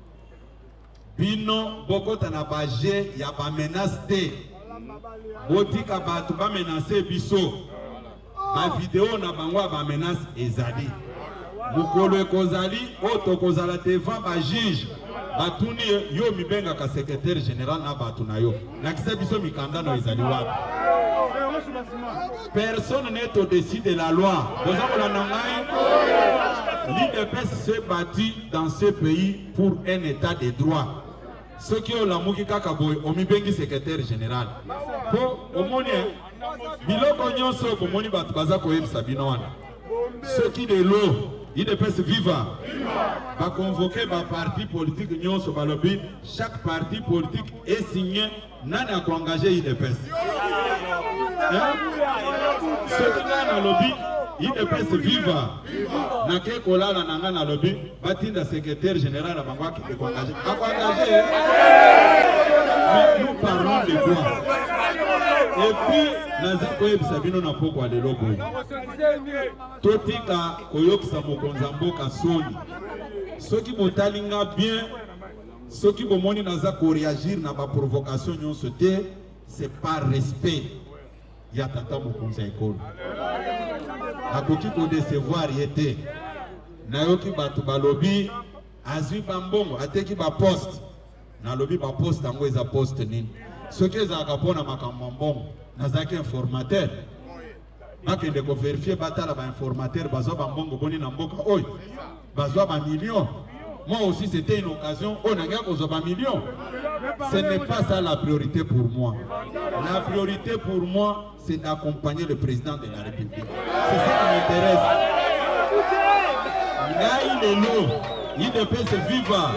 bino bokota na baje ya ba menace te botika batu ba menacer biso ba vidéo na bango ba menace ezali mukolo ekozali oto kozala devant ba juge batuni yo mibenga ka secrétaire général na batu na yo na kisa biso mikanda na ezali wapi personne n'est au-dessus de la loi l'I D P S s'est battu dans ce pays pour un état de droit ce qui est la muki kaka boy o mibengi secrétaire général po omoni biloko nyonso bomoni batu baza ko yebisa bino wana ce qui de l'eau il ne peut se vivre. Va convoquer ma parti politique union sur lobby. Chaque parti politique est signé. N'a n'a qu'engagé il ne peut. Ce qui n'a dans lobby, il ne peut se vivre. N'a qu'un collage dans la lobby. Bâti le secrétaire général à Bangwa qui est engagé. À engagé. Mais nous parlons de quoi? Et puis, Nazakoye Sabino n'a pas quoi de logo. Totika Koyokisa Mokonzambo Kasoni. Ceux qui m'ont talinga bien, ceux qui m'ont moni Nazako réagir na ma provocation n'ont sauté, c'est par respect. Ya tata Mokonza Ekolo. Nakoki ko décevoir yete. Nayoki batu balobi, azui bambongo, ateki ba poste. Na lobi ba poste ango eza poste nini. Ceux qui ont capone à Macambon, Nazaki informateur. Baki de vérifier batala ba informateur, bazo bambongo boni na mboka. Oi, bazo ba million. Moi aussi c'était une occasion. On a gagné aux ba million. Ce n'est pas ça la priorité pour moi. La priorité pour moi, c'est d'accompagner le président de la République. C'est ça qui m'intéresse. Là il est lourd. Il ne peut se vivre.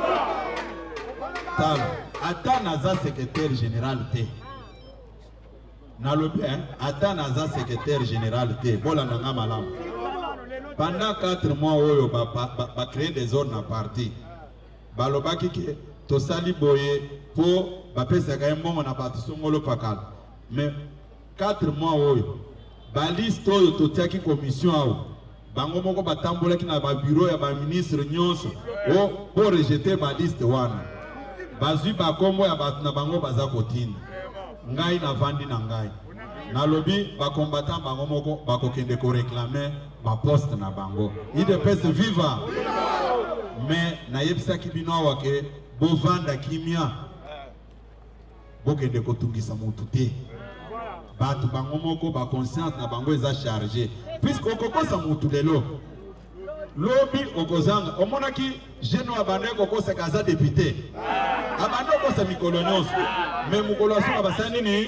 Tal. Ata naza secrétaire général T. Nalobi, ata naza secrétaire général T. Bola nanga malam. Pendant quatre mois, oyo ba ba ba créer des zones na parti. Balobaki ke to sali boye po ba pesa ka mbongo na batu songolo pakal. Mais quatre mois oyo ba liste oyo to tiaki commission awo. Bango moko batambola ki na ba bureau ya ba ministre nyonso. O pour rejeter ba liste wana. Bazui bakombo ya batu na bango baza kotina ngai na vandi na ngai na lobi ba combattant bango moko bakokende ko réclamer ba poste na bango il de peut se vivre mais na yebisa kibino wake bo vanda kimia bokende ko tungisa mutu te batu bango moko ba conscience na bango eza chargé puisque okokosa mutu lelo lobi okozanga omonaki jeune abande kokosa kaza député abande kokosa mikolo nyonso mais mukolo asunga basani ni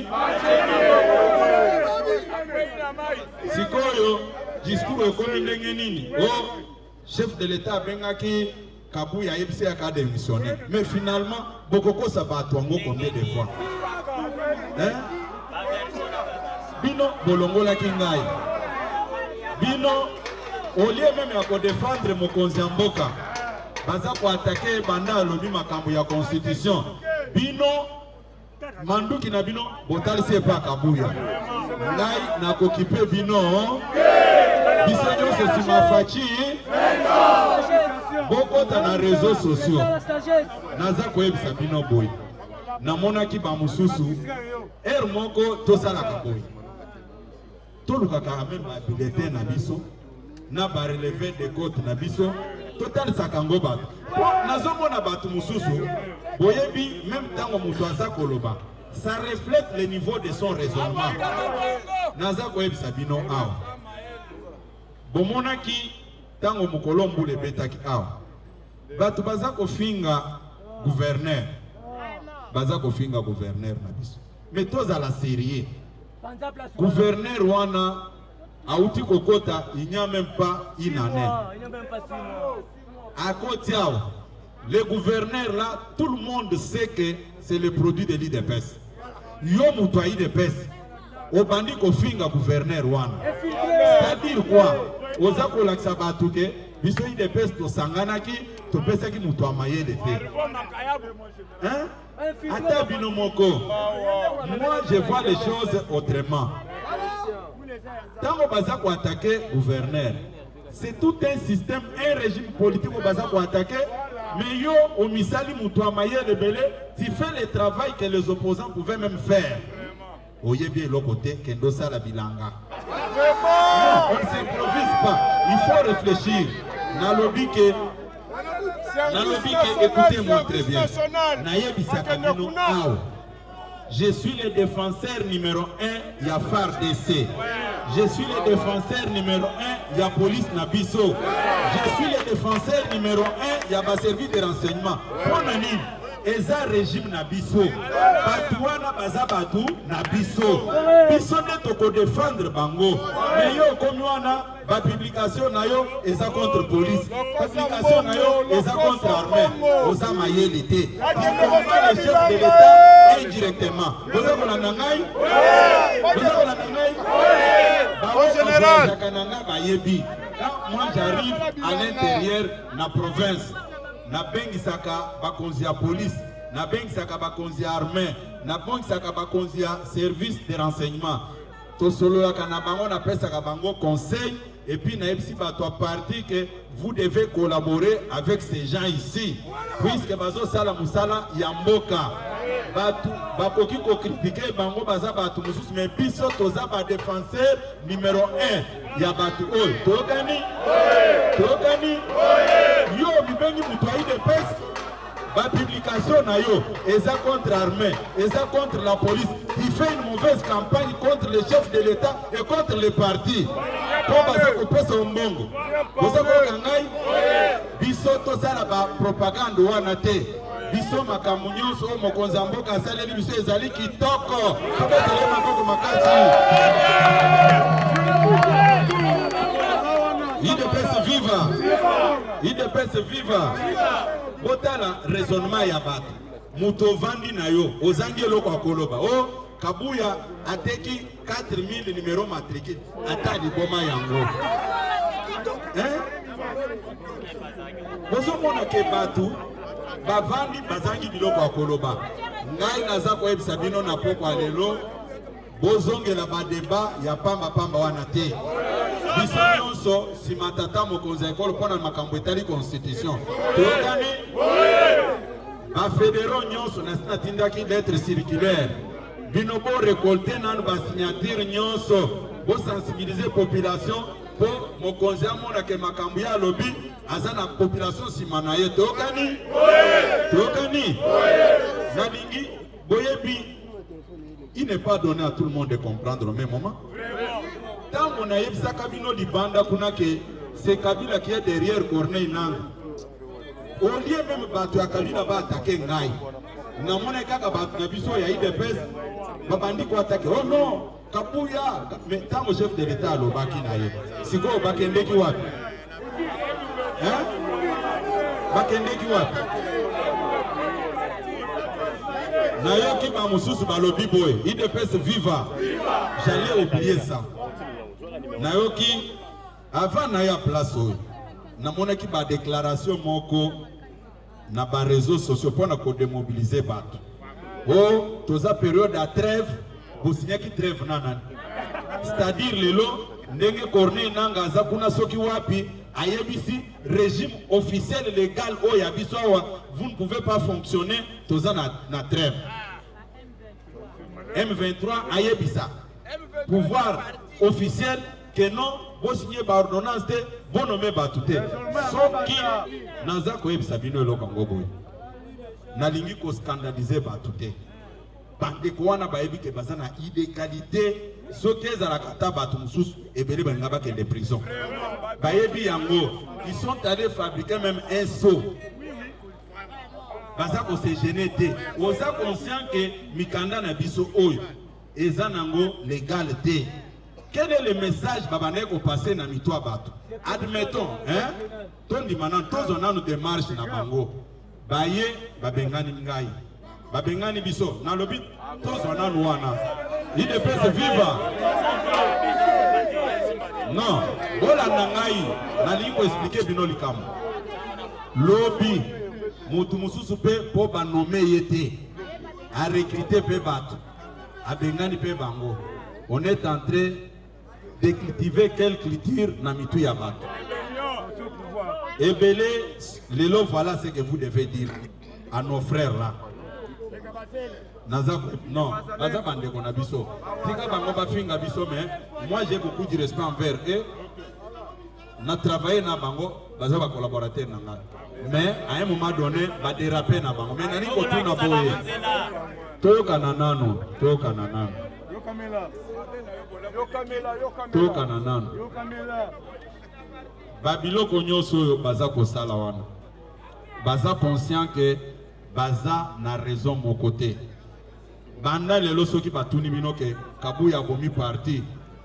sikoyo discours ekomi ndenge nini oh chef de l'état bengaki Kabouya a ébissé à démissionner. Mais finalement, Bokoko ça va combien de fois? Hein? Bino, Bolongo la Kingaï. Bino, au lieu même de défendre mon Konziamboka, baza pour attaquer Banda Lobi Makambu ya Constitution. Bino, Manduki na Bino, Botal c'est pas Kabouya. Ngai na kokipe Bino. Bisenyo se simafachi. Boko ta na réseaux sociaux. Naza koyebisa Bino boy. Na monaki ba mususu. Er moko tosala kaboy. Toluka ka même ba bulletin na biso. Na ba relevé de côte na biso. Total sakango ba. Nazo mona batu mususu. Boyebi même tango mutu aza koloba. Ça reflète le niveau de son raisonnement. Naza koyebisa Bino aw. Bomonaki tango mukolombu le betaki aw. Batu baza kofinga gouverneur. Baza kofinga gouverneur na biso. Mais toza la série. Gouverneur wana auti kokota, il n'y a même pas une année. À côté le gouverneur là, tout le monde sait que c'est le produit de l'I D P S. Yo muto I D P S. Au bandi kofinga gouverneur wana. C'est-à-dire quoi? Oza ko laksa batuke, biso I D P S to sanganaki, to pesaki muto amaye de te. Hein? Ata bino moko. Moi je vois les choses autrement. Tango baza ko attaquer gouverneur, c'est tout un système, un régime politique au baza pour attaquer. Mais yo, au misali moutoua maye de belé, tu fais le travail que les opposants pouvaient même faire. Oye bien l'autre côté, kendo sa la bilanga. Non, on ne s'improvise pas. Il faut réfléchir. Nalobi que, nalobi que, écoutez-moi très bien. Naye bisakamino ao. Je suis le défenseur numéro un, il y a F A R D C. Je suis le défenseur numéro un, il y a Police Nabiso. Je suis le défenseur numéro un, il y a ma service de renseignement. Ponani, Eza régime Nabiso. Batouana Bazabatu Nabiso. Biso ne toko défendre Bango. Mais yo comme wana, ba publication na yo, Eza contre police. Publication na yo, Eza contre armée. Oza mayelité. Qui combat le chef de l'État indirectement. Vous avez la nangaï? Vous avez la nangaï? Au général. Quand moi j'arrive à l'intérieur de la province, na bengisaka bakonzi ya police, na bengisaka bakonzi ya armée, na bengisaka bakonzi ya service de renseignement. To solo la kanabango na pesa kabango conseil et puis na epsi ba toi parti que vous devez collaborer avec ces gens ici puisque bazo sala musala ya mboka. Batu bakoki ko critiquer bango baza batu mususu mais biso toza ba défenseur numéro un ya batu oy tokani tokani yo bibengi mutu I D P S ba publication na yo eza contre armée eza contre la police qui fait une mauvaise campagne contre le chef de l'État et contre les partis pour baza ko pesa mbongo boza ko kangai biso tosala ba propagande wana te. Biso makamu nyonso mokonzi mboka asaleli biso ezali kitoko tokatele maboko makasi. I D P S viva, I D P S viva. Botala raisonnement ya bato muto vandi na yo ozangi eloko akoloba o Kabouya ateki quatre mille numéro matricule ata liboma yango. Hein? Bozo mona ke bato bavandi bazangi biloko akoloba. Ngai naza koyebisa bino na poko lelo bozongela ba débat ya pamba pamba wana te. Biso nyonso si matata mokonzi ekolo pona makambo etali constitution. Tokani ba fédéraux nyonso na sina tindaki lettre circulaire. Bino bo récolter nan ba signature nyonso bo sensibiliser population pour mokonzi amona ke makambo ya lobby azana population simana ye tokani tokani nalingi boyebi. Il n'est pas donné à tout le monde de comprendre au même moment. Tant qu'on a eu ça, Kabino di Banda, c'est Kabila qui est derrière Corneille Nang. Au lieu même de Kabila va attaquer Ngaï. N'a mon écart à Nabiso, il y a eu des pèses. Babandi quoi attaquer. Oh non, Kabouya. Mais tant au chef de l'État, le Baki Naïe. C'est quoi au Bakende qui va? Hein? bakendeki wapi nayoki ba mususu balobi boy I D P S viva j'allais oublier ça nayoki avant na ya place oyo namonaki ba déclaration moko na ba réseaux sociaux pour na ko démobiliser bato oh toza période à trêve bosinyaki trêve nanani c'est-à-dire lelo ndenge Corneille Nangaa aza kuna soki wapi ayebisi régime officiel légal oyo ya biso awa vous ne pouvez pas fonctionner toza na, na trêve M vingt-trois ayebisa pouvoir officiel que non vous signez par ordonnance de bon nommer batute soki naza koyebisa bino eloko ngo boye nalingi ko scandaliser batute bandeko wana bayebi ke baza na illégalité soki ezalaka ta bato mosusu ebele balinga bakende prison bayebi yango ils sont allés fabriquer même un seau baza ko se gêner te oza conscient que mikanda na biso oyo eza nango légal te. Quel est le message babane ko passer na mitwa bato admettons hein tondi manan tozo nanu démarche na bango baye babengani ngai babengani biso na lobi tozo nanu wana I D P S viva non bola na ngai na lingo expliquer bino likamo lobi mutu mususu pe po ba nommer yete a recruter pe bato abengani pe bango on est en train de cultiver quelle culture na mitu ya bato ebele lelo voilà ce que vous devez dire à nos frères là Naza, non, Naza bande qu'on a biso. Tika bango ba finga biso mais moi j'ai beaucoup de respect envers eux. Na travaillé na bango, baza ba collaborateur na nga. Mais à un moment donné, ba déraper na bango. Mais nani ko tuna boye. Toyoka nanano, toyoka nanano. Yo kamela. Yo kamela, yo kamela. Toyoka nanano. Yo kamela. Babiloko nyoso baza ko sala wana. Baza conscient que baza na raison mon côté. Banda lelo soki batuni bino ke Kabuya bomi parti.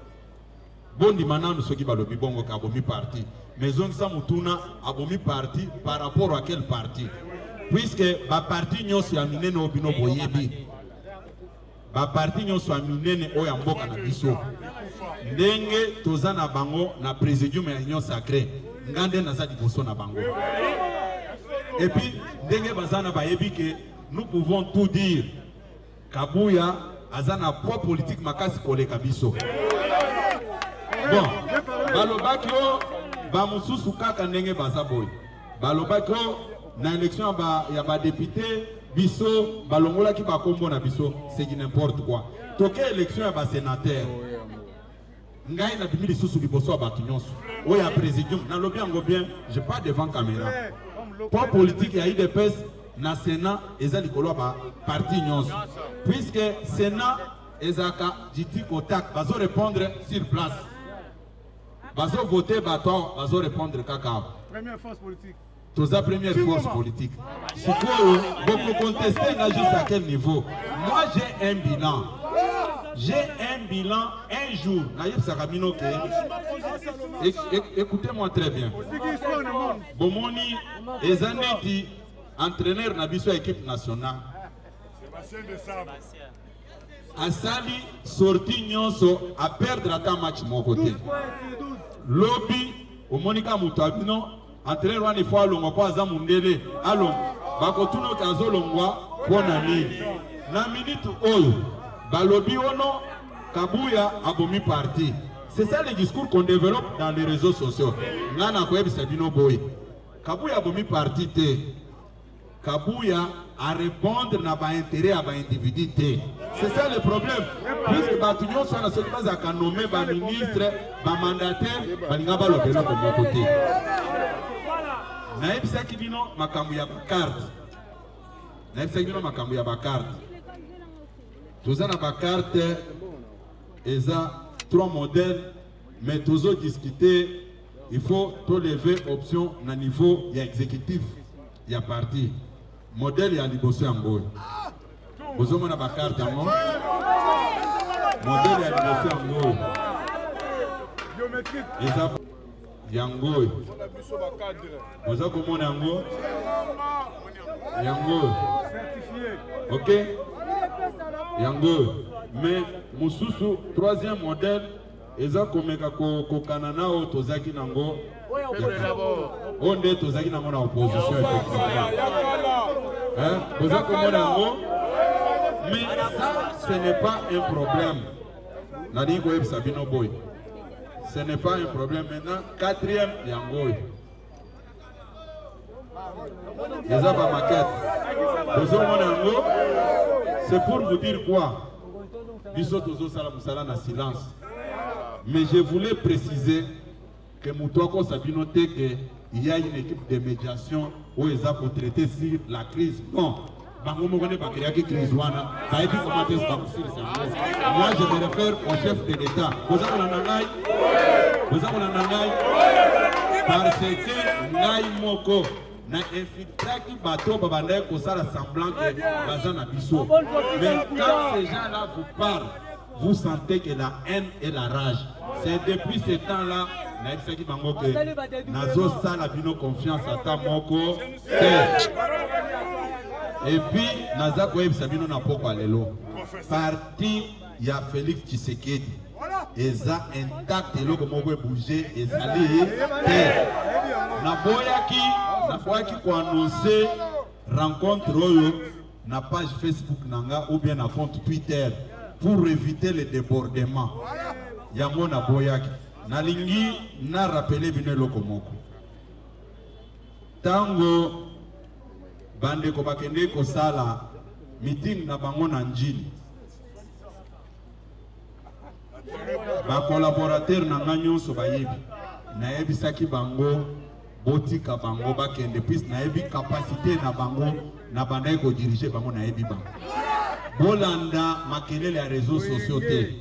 Bondi mananu soki balobi bongo kabomi parti. Mais on sa mutuna abomi parti par rapport à quel parti? Puisque ba parti nyonso ya minene obino boyebi. Ba parti nyonso ya minene oya mboka na biso. Ndenge toza na bango na présidium ya union sacrée. Ngande naza liboso na bango. Et puis ndenge bazana bayebi ke nous pouvons tout dire. Kabuya azana poids politique makasi koleka biso. Bon, balobakio ba mususu kaka ndenge bazaboy. Balobakio na élection ba ya ba député biso balongola ki ba kombo na biso, c'est n'importe quoi. Toke élection ya ba sénateur. Ngai na bimili susu liboso ba tunyonso. Oya présidium na lobi ngo bien, je pas devant caméra. Poids politique ya I D P S na Sénat ezali likolo ba parti nyonso puisque Sénat ezaka diti kotak bazo répondre sur place bazo voter bato bazo répondre kaka Première force politique. Toza première force politique sikoyo beaucoup contester na juste à quel niveau. Moi j'ai un bilan j'ai un bilan un jour na yebsaka bino ke écoutez-moi très bien bomoni ezaneti entraîneur na biso équipe nationale asali sorti nyonso a perdre ata match mon côté lobby au monika mutabino entraîneur wana ifo alongwa kwa aza mundele alongwa bakotuna kazo longwa pona nini na minute oyo balobi ono Kabuya abomi parti. C'est ça le discours qu'on développe dans les réseaux sociaux. Ngana ko yebisa bino boy Kabuya abomi parti te. Kabuya à répondre na ba intérêt à ba individu te. C'est ça le problème. Puisque batunyo sont na ce pas à ka nommer ba ministre, ba mandataire, ba linga ba lobelo ko mon côté. Na yebisa ki bino makambo ya ba carte. Na yebisa ki bino makambo ya ba carte. Toza na ba carte eza trois modèles mais toujours discuter il faut tout lever option na niveau ya exécutif ya parti modèle ya liboso yango bozomo na ba carte yango modèle ya liboso yango eza yango oza komona yango yango ok yango mais mosusu troisième modèle eza komeka kokana nao tozaki nango oyo nde tozaki nango na opposition effectivement oza komona yango mais ça ce n'est pas un problème nadi koyebisa bino boy ce n'est pas un problème maintenant quatrième yango eza ba maquette ozomona yango c'est pour vous dire quoi biso tozosala musala na silence mais je voulais préciser que Moutouako Sabino te que il y a une équipe de médiation où ils ont traité sur la crise. Non. Moi, je me réfère au chef de l'État. Vous avez un nangaï. Vous avez un nangaï. Parce que Naï Moko n'a infiltré bateau babandé pour ça semblant que Bazan a bissot. Mais quand ces gens-là vous parlent, vous sentez que la haine et la rage. C'est depuis ce temps-là, Nazo Sala Bino confiance à ta Moko. Et puis, Naza Koeb Sabino n'a pas quoi l'élo. Parti, il y a Félix Tshisekedi. Et ça intact, et là, comme on peut bouger, et ça l'est. Naboyaki, Naboyaki qui a annoncé rencontre na page Facebook Nanga ou bien na compte Twitter pour éviter les débordements. Yango Naboyaki. Nalingi na rappelé bino lokomoko. Tango bande ko bakende ko sala meeting na bango na njini. Ba collaborateur na nganyo so bayebi. Na yebi saki bango botika bango bakende puis na yebi capacité na bango na bande ko diriger bango na yebi bango. Bolanda makelele ya réseaux sociaux te.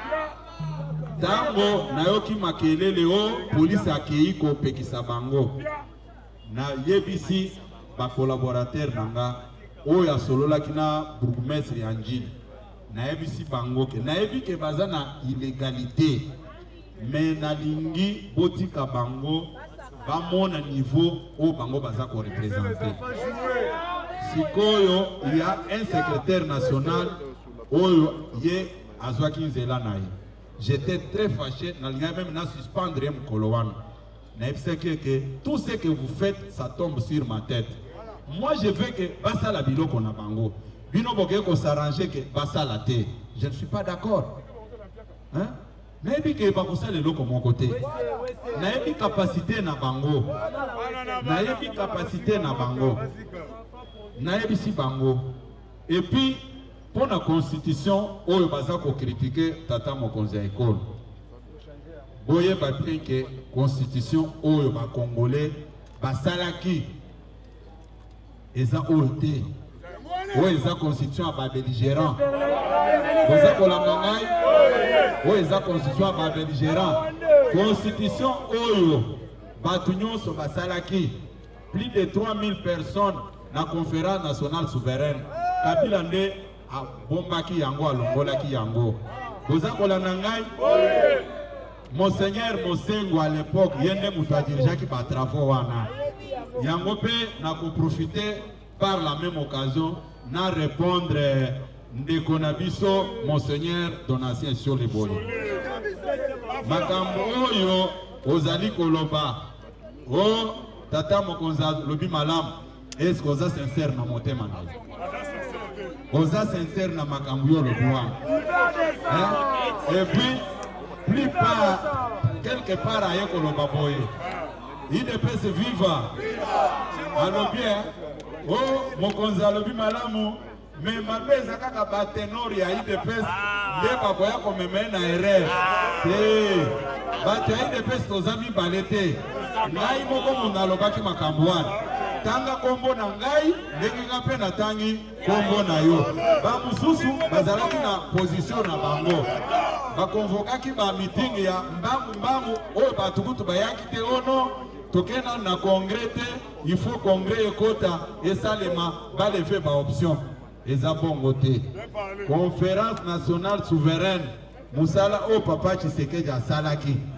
Tango nayoki makelele o police akei ko pekisa bango na yebisi ba collaborateur nanga o ya solola kina bourgmestre ya njini na yebisi bango ke na yebi ke bazana illégalité mais na lingi botika bango ba mona niveau o bango baza ko représenter sikoyo il y a un secrétaire national oyo ye azwaki nzela naye. J'étais très fâché, même na suspendre un Kolowan. Que tout ce que vous faites, ça tombe sur ma tête. Moi, je veux que Bassa la bilo qu'on a bango. Bino boke qu'on s'arrange que Bassa la té. Je ne suis pas d'accord. Hein? Naebi que Bakusa le loko mon côté. Naebi capacité na bango. Naebi capacité na bango. Naebi si bango. Et puis pour la constitution, on va critiquer Tata Mokonzi à l'école. Boye va bien que constitution, on va congolais, basalaki, eza ote, ou eza constitution à belligérant. Boza kolangangai, ou eza constitution à belligérant. Constitution oyo, batunyon so basalaki, plus de trois mille personnes dans la conférence nationale souveraine. Kabila nde a bombaki yango alongola ki yango. Boza kolanda ngai Monseigneur Mosengo à l'époque yende mutu adirigaki ba travaux wana. Yango pe na ko profiter par la même occasion na répondre ndeko na biso Monseigneur Donatien sur les boy. Makambo oyo ozali koloba. Oh Tata Mokonza lobi malam. Est-ce que vous êtes sincère dans mon thème? Vous êtes sincère dans ma cambio le bois. Et puis, plus part, quelque part ailleurs que le baboye. Il ne peut se vivre. Alors bien, oh, mon conzalobi malamu, mais ma belle Zakaka Batenori a eu des pèses, les baboya comme mène à erreur. Bataille de pèses aux amis baletés. Naï moko monalobaki makambouane. Tanga kombo na ngai ndenge ngape na tangi kombo na yo ba mususu bazalaki na position na bango ba convokaki ba meeting ya mbangu mbangu oyo batukutu bayaki te ono tokena na congrès te il faut congrès ekota esalema ba lever ba option eza bongo te conférence nationale souveraine musala o papa Tshisekedi asalaki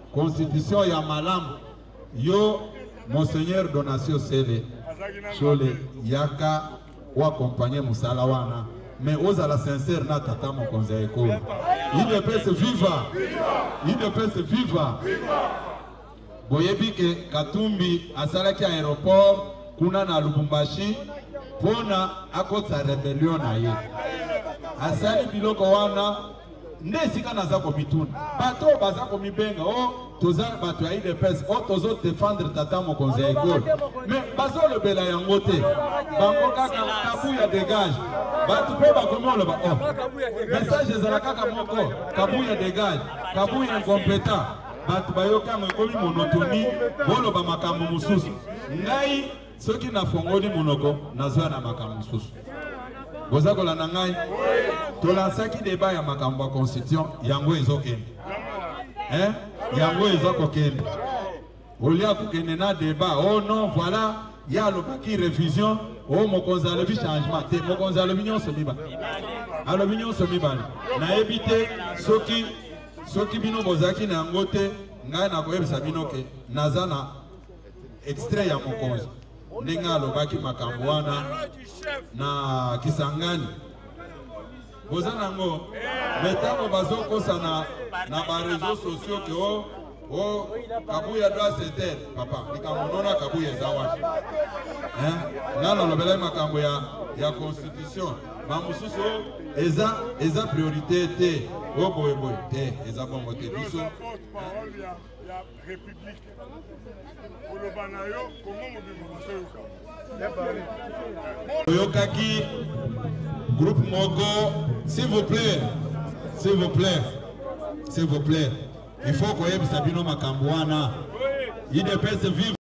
constitution ya malam yo Monseigneur Donatio Sele Chole yaka ou accompagner Moussala wana mais aux à la sincère na tata mon conseil école il ne peut se vivre il ne peut se vivre boyebi ke Katumbi asalaki aéroport kuna na Lubumbashi pona akotsa rebellion na ye asali biloko wana nesika naza komituna bato baza komibenga o toza bato ya I D P S o tozo défendre tata mokonzi ya ekole mais bazo lobela yango te bango kaka Kabuya dégage bato pe bakomi oloba o message ezala kaka moko Kabuya dégage Kabuya incompétent bato bayokanga ekomi monotonie boloba makambo mosusu ngai soki nafongoli monoko nazwa na makambo mosusu boza kolanda ngai tolansaki débat ya makambo ya constitution yango ezokende hein yango ezokokende olia kokende na débat oh non voilà ya alobaki révision oh mokonzi alobi changement te mokonzi alobi nyonso mibale alobi nyonso mibale nayebi te soki soki bino bozalaki na yango te ngai nakoyebisa bino ke naza na extrait ya mokonzi ndenge alobaki makambo wana na Kisangani boza nango metango bazokosa na na ba réseaux sociaux ke o o Kabuya doit se taire papa likamonona Kabuya zawa hein ngalo lobela makambo ya ya constitution ba mususu eza eza priorité te o boye boye te eza bongo te biso parole ya ya république olobanayo comment mobilisation Yokaki, groupe Mogo, s'il vous plaît, s'il vous plaît, s'il vous plaît, il faut qu'on ait Sabino Makambouana. Il ne peut se vivre.